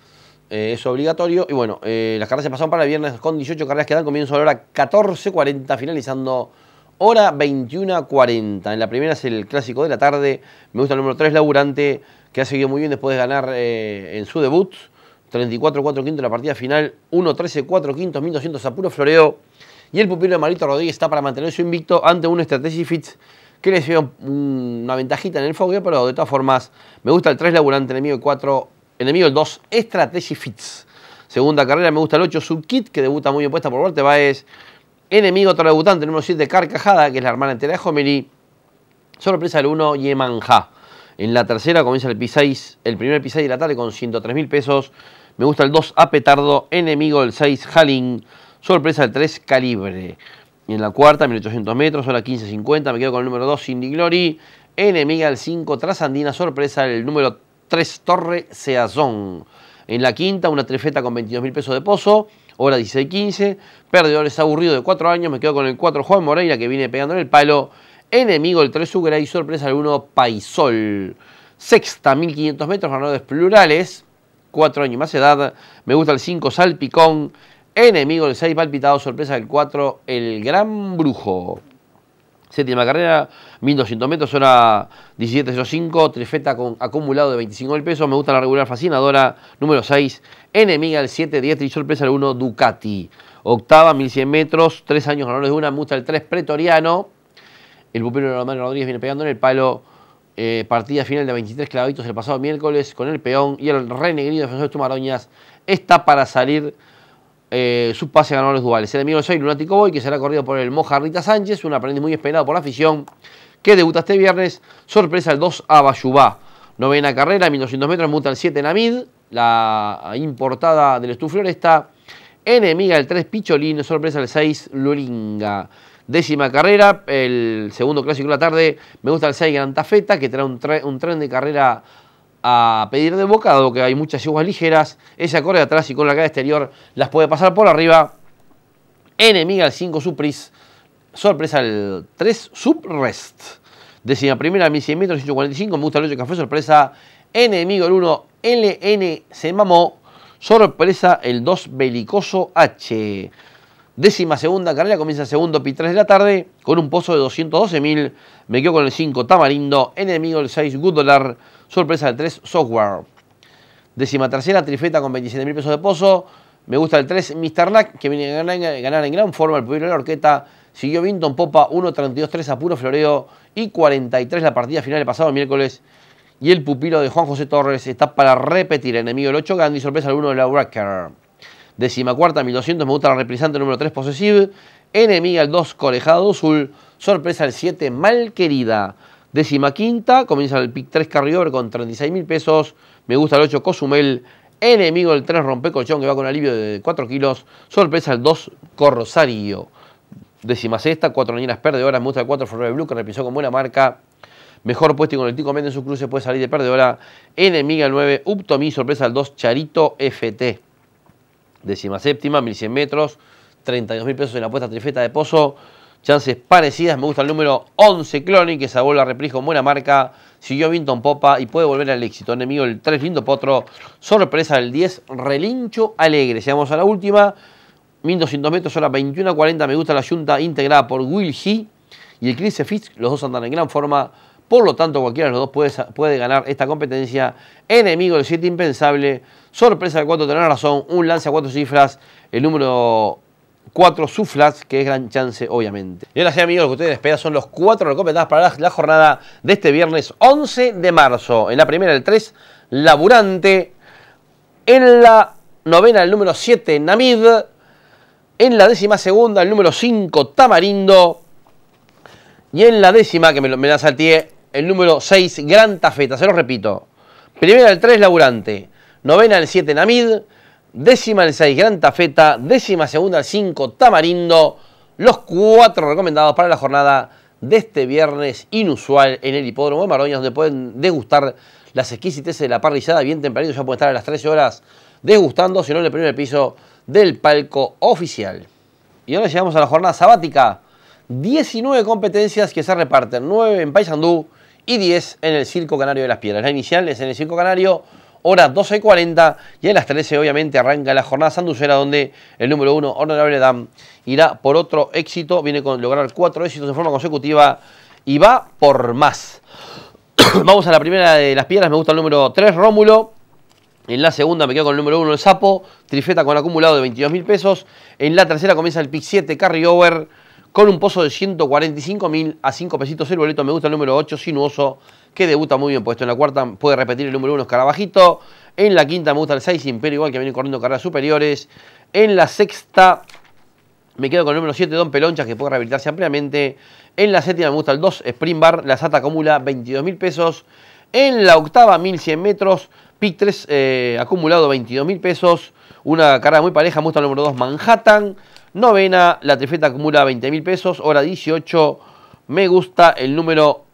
Eh, es obligatorio. Y bueno, eh, las carreras se pasaron para el viernes con dieciocho carreras que dan comienzo a la hora catorce cuarenta, finalizando hora veintiuno cuarenta. En la primera es el clásico de la tarde. Me gusta el número tres, Laburante, que ha seguido muy bien después de ganar eh, en su debut. treinta y cuatro cuatro quintos en la partida final. uno trece cuatro quintos, mil doscientos a puro floreo. Y el pupilo de Marito Rodríguez está para mantener su invicto ante un Strategy Fits que le dio una ventajita en el fogueo, pero de todas formas me gusta el tres, Laburante, enemigo el cuatro, enemigo el dos, Strategy Fits. Segunda carrera me gusta el ocho, Subkit, que debuta muy bien puesta por Walter Baez. Enemigo otro debutante, número siete, Carcajada, que es la hermana entera de Homely. Sorpresa el uno, Yemanja. En la tercera comienza el P seis, el primer P seis de la tarde con ciento tres mil pesos. Me gusta el dos, Apetardo, enemigo el seis, Halin. Sorpresa el tres, Calibre. Y en la cuarta, mil ochocientos metros, hora quince cincuenta, me quedo con el número dos, Cindy Glory. Enemiga el cinco, Trasandina. Sorpresa el número tres, Torre Seazón. En la quinta, una trifeta con veintidós mil pesos de pozo, hora dieciséis quince. Perdedores aburrido de cuatro años, me quedo con el cuatro, Juan Moreira, que viene pegando en el palo. Enemigo el tres, Sugra, y sorpresa el uno, Paisol. Sexta, mil quinientos metros, ganadores plurales, cuatro años más edad. Me gusta el cinco, Salpicón. Enemigo el seis, Palpitado. Sorpresa el cuatro, El Gran Brujo. Séptima carrera, mil doscientos metros, hora diecisiete cero cinco. Trifeta con acumulado de veinticinco mil pesos. Me gusta la regular fascinadora, número seis. Enemiga el siete, Dietrich. Sorpresa el uno, Ducati. Octava, mil cien metros, tres años ganadores de una. Me gusta el tres, Pretoriano. El pupilo de Román Rodríguez viene pegando en el palo. Eh, partida final de veintitrés clavitos el pasado miércoles con el peón. Y el renegrido defensor de Tumaroñas está para salir eh, sus pases ganadores duales. El enemigo el seis, Lunático Boy, que será corrido por el Moja Rita Sánchez, un aprendiz muy esperado por la afición, que debuta este viernes. Sorpresa el dos, Abayubá. Novena carrera, mil doscientos metros, me gusta el siete, Namid, la importada del Estu Floresta. Enemiga el tres, Picholín. Sorpresa el seis, Luringa. Décima carrera, el segundo clásico de la tarde, me gusta el seis, Gran Tafeta, que trae un, tre un tren de carrera a pedir de boca, dado que hay muchas yeguas ligeras. Ella corre atrás y con la cara exterior las puede pasar por arriba. Enemiga el cinco, Supris. Sorpresa el tres, Subrest. Décima primera, mil cien metros, ciento cuarenta y cinco, me gusta el ocho, Café. Sorpresa. Enemigo el uno, L N se mamó. Sorpresa el dos, Belicoso H. Décima segunda carrera, comienza el segundo P tres de la tarde con un pozo de doscientos doce mil. Me quedo con el cinco, Tamarindo. Enemigo el seis, Good Dollar. Sorpresa el tres, Software. Décima tercera, trifeta con veintisiete mil pesos de pozo. Me gusta el tres, mister Lack, que viene a ganar, ganar en gran forma el pupilo de la horqueta. Siguió Vinton Popa, uno treinta y dos tres a puro floreo y cuarenta y tres la partida final del pasado miércoles. Y el pupilo de Juan José Torres está para repetir. Enemigo el ocho, Gandhi, sorpresa el uno de la Wrecker. Décima cuarta, mil doscientos, me gusta la reprisante número tres, Possessive. Enemiga el dos, Corejado Azul. Sorpresa el siete, Malquerida. Décima quinta, comienza el pick tres, Carriover con treinta y seis mil pesos. Me gusta el ocho, Cozumel. Enemigo el tres, Rompecolchón, que va con alivio de cuatro kilos. Sorpresa el dos, Corsario. Décima sexta, cuatro niñas perdedoras. Me gusta el cuatro, Forever Blue, que reprisó con buena marca. Mejor puesto y con el Tico Méndez en su cruce puede salir de perdedora. Enemiga el nueve, Uptomí. Sorpresa el dos, Charito F T. Décima séptima, mil cien metros. treinta y dos mil pesos en la apuesta trifeta de Pozo. Chances parecidas. Me gusta el número once, Clonic, que salvó la reprise con buena marca. Siguió Vinton Popa y puede volver al éxito. Enemigo el tres, Lindo Potro. Sorpresa el diez, Relincho Alegre. Llegamos a la última. mil doscientos metros, hora veintiuno cuarenta. Me gusta la yunta integrada por Will G y el Chris Fisk. Los dos andan en gran forma. Por lo tanto, cualquiera de los dos puede, puede ganar esta competencia. Enemigo del siete, Impensable. Sorpresa del cuatro, tenés razón. Un lance a cuatro cifras. El número cuatro, Suflas, que es gran chance, obviamente. Y ahora sí, amigos, lo que ustedes esperan son los cuatro recomendados para la, la jornada de este viernes once de marzo. En la primera, el tres, Laburante. En la novena, el número siete, Namid. En la décima segunda, el número cinco, Tamarindo. Y en la décima, que me, me la salteé, el número seis, Gran Tafeta. Se lo repito. Primera, el tres, Laburante. Novena, el siete, Namid. Décima, el seis, Gran Tafeta. Décima segunda, el cinco, Tamarindo. Los cuatro recomendados para la jornada de este viernes inusual en el Hipódromo de Maroñas, donde pueden degustar las exquisiteces de la parrillada bien tempranito. Ya pueden estar a las trece horas degustando, si no en el primer piso del palco oficial. Y ahora llegamos a la jornada sabática. diecinueve competencias que se reparten, nueve en Paysandú y diez en el Circo Canario de las Piedras. La inicial es en el Circo Canario, hora doce y cuarenta, y a las trece obviamente arranca la jornada sanducera, donde el número uno, Honorable Dam, irá por otro éxito, viene con lograr cuatro éxitos de forma consecutiva y va por más. Vamos a la primera de las Piedras. Me gusta el número tres, Rómulo. En la segunda me quedo con el número uno, el Sapo, trifeta con acumulado de veintidós mil pesos. En la tercera comienza el pick siete, Carryover, con un pozo de ciento cuarenta y cinco mil a cinco pesitos el boleto. Me gusta el número ocho, Sinuoso, que debuta muy bien puesto. En la cuarta puede repetir el número uno, Escarabajito. En la quinta me gusta el seis, Imperio, igual, que viene corriendo carreras superiores. En la sexta me quedo con el número siete, Don Pelonchas, que puede rehabilitarse ampliamente. En la séptima me gusta el dos, Sprint Bar. La Sata acumula veintidós mil pesos. En la octava, mil cien metros. Pick tres, eh, acumulado veintidós mil pesos. Una carrera muy pareja. Me gusta el número dos, Manhattan. Novena, la trifeta acumula veinte mil pesos. Hora dieciocho. Me gusta el número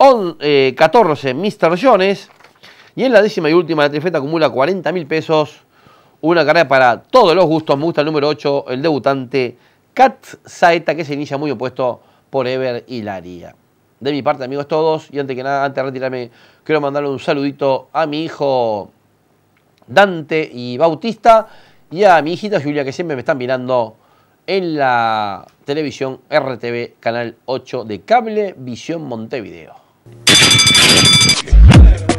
catorce, mister Jones. Y en la décima y última, la trifeta acumula cuarenta mil pesos. Una carrera para todos los gustos. Me gusta el número ocho, el debutante Cat Saeta, que se inicia muy opuesto por Ever Hilaria. De mi parte, amigos todos, y antes que nada, antes de retirarme, quiero mandarle un saludito a mi hijo Dante y Bautista y a mi hijita Julia, que siempre me están mirando en la televisión R T V, canal ocho de Cable Visión Montevideo.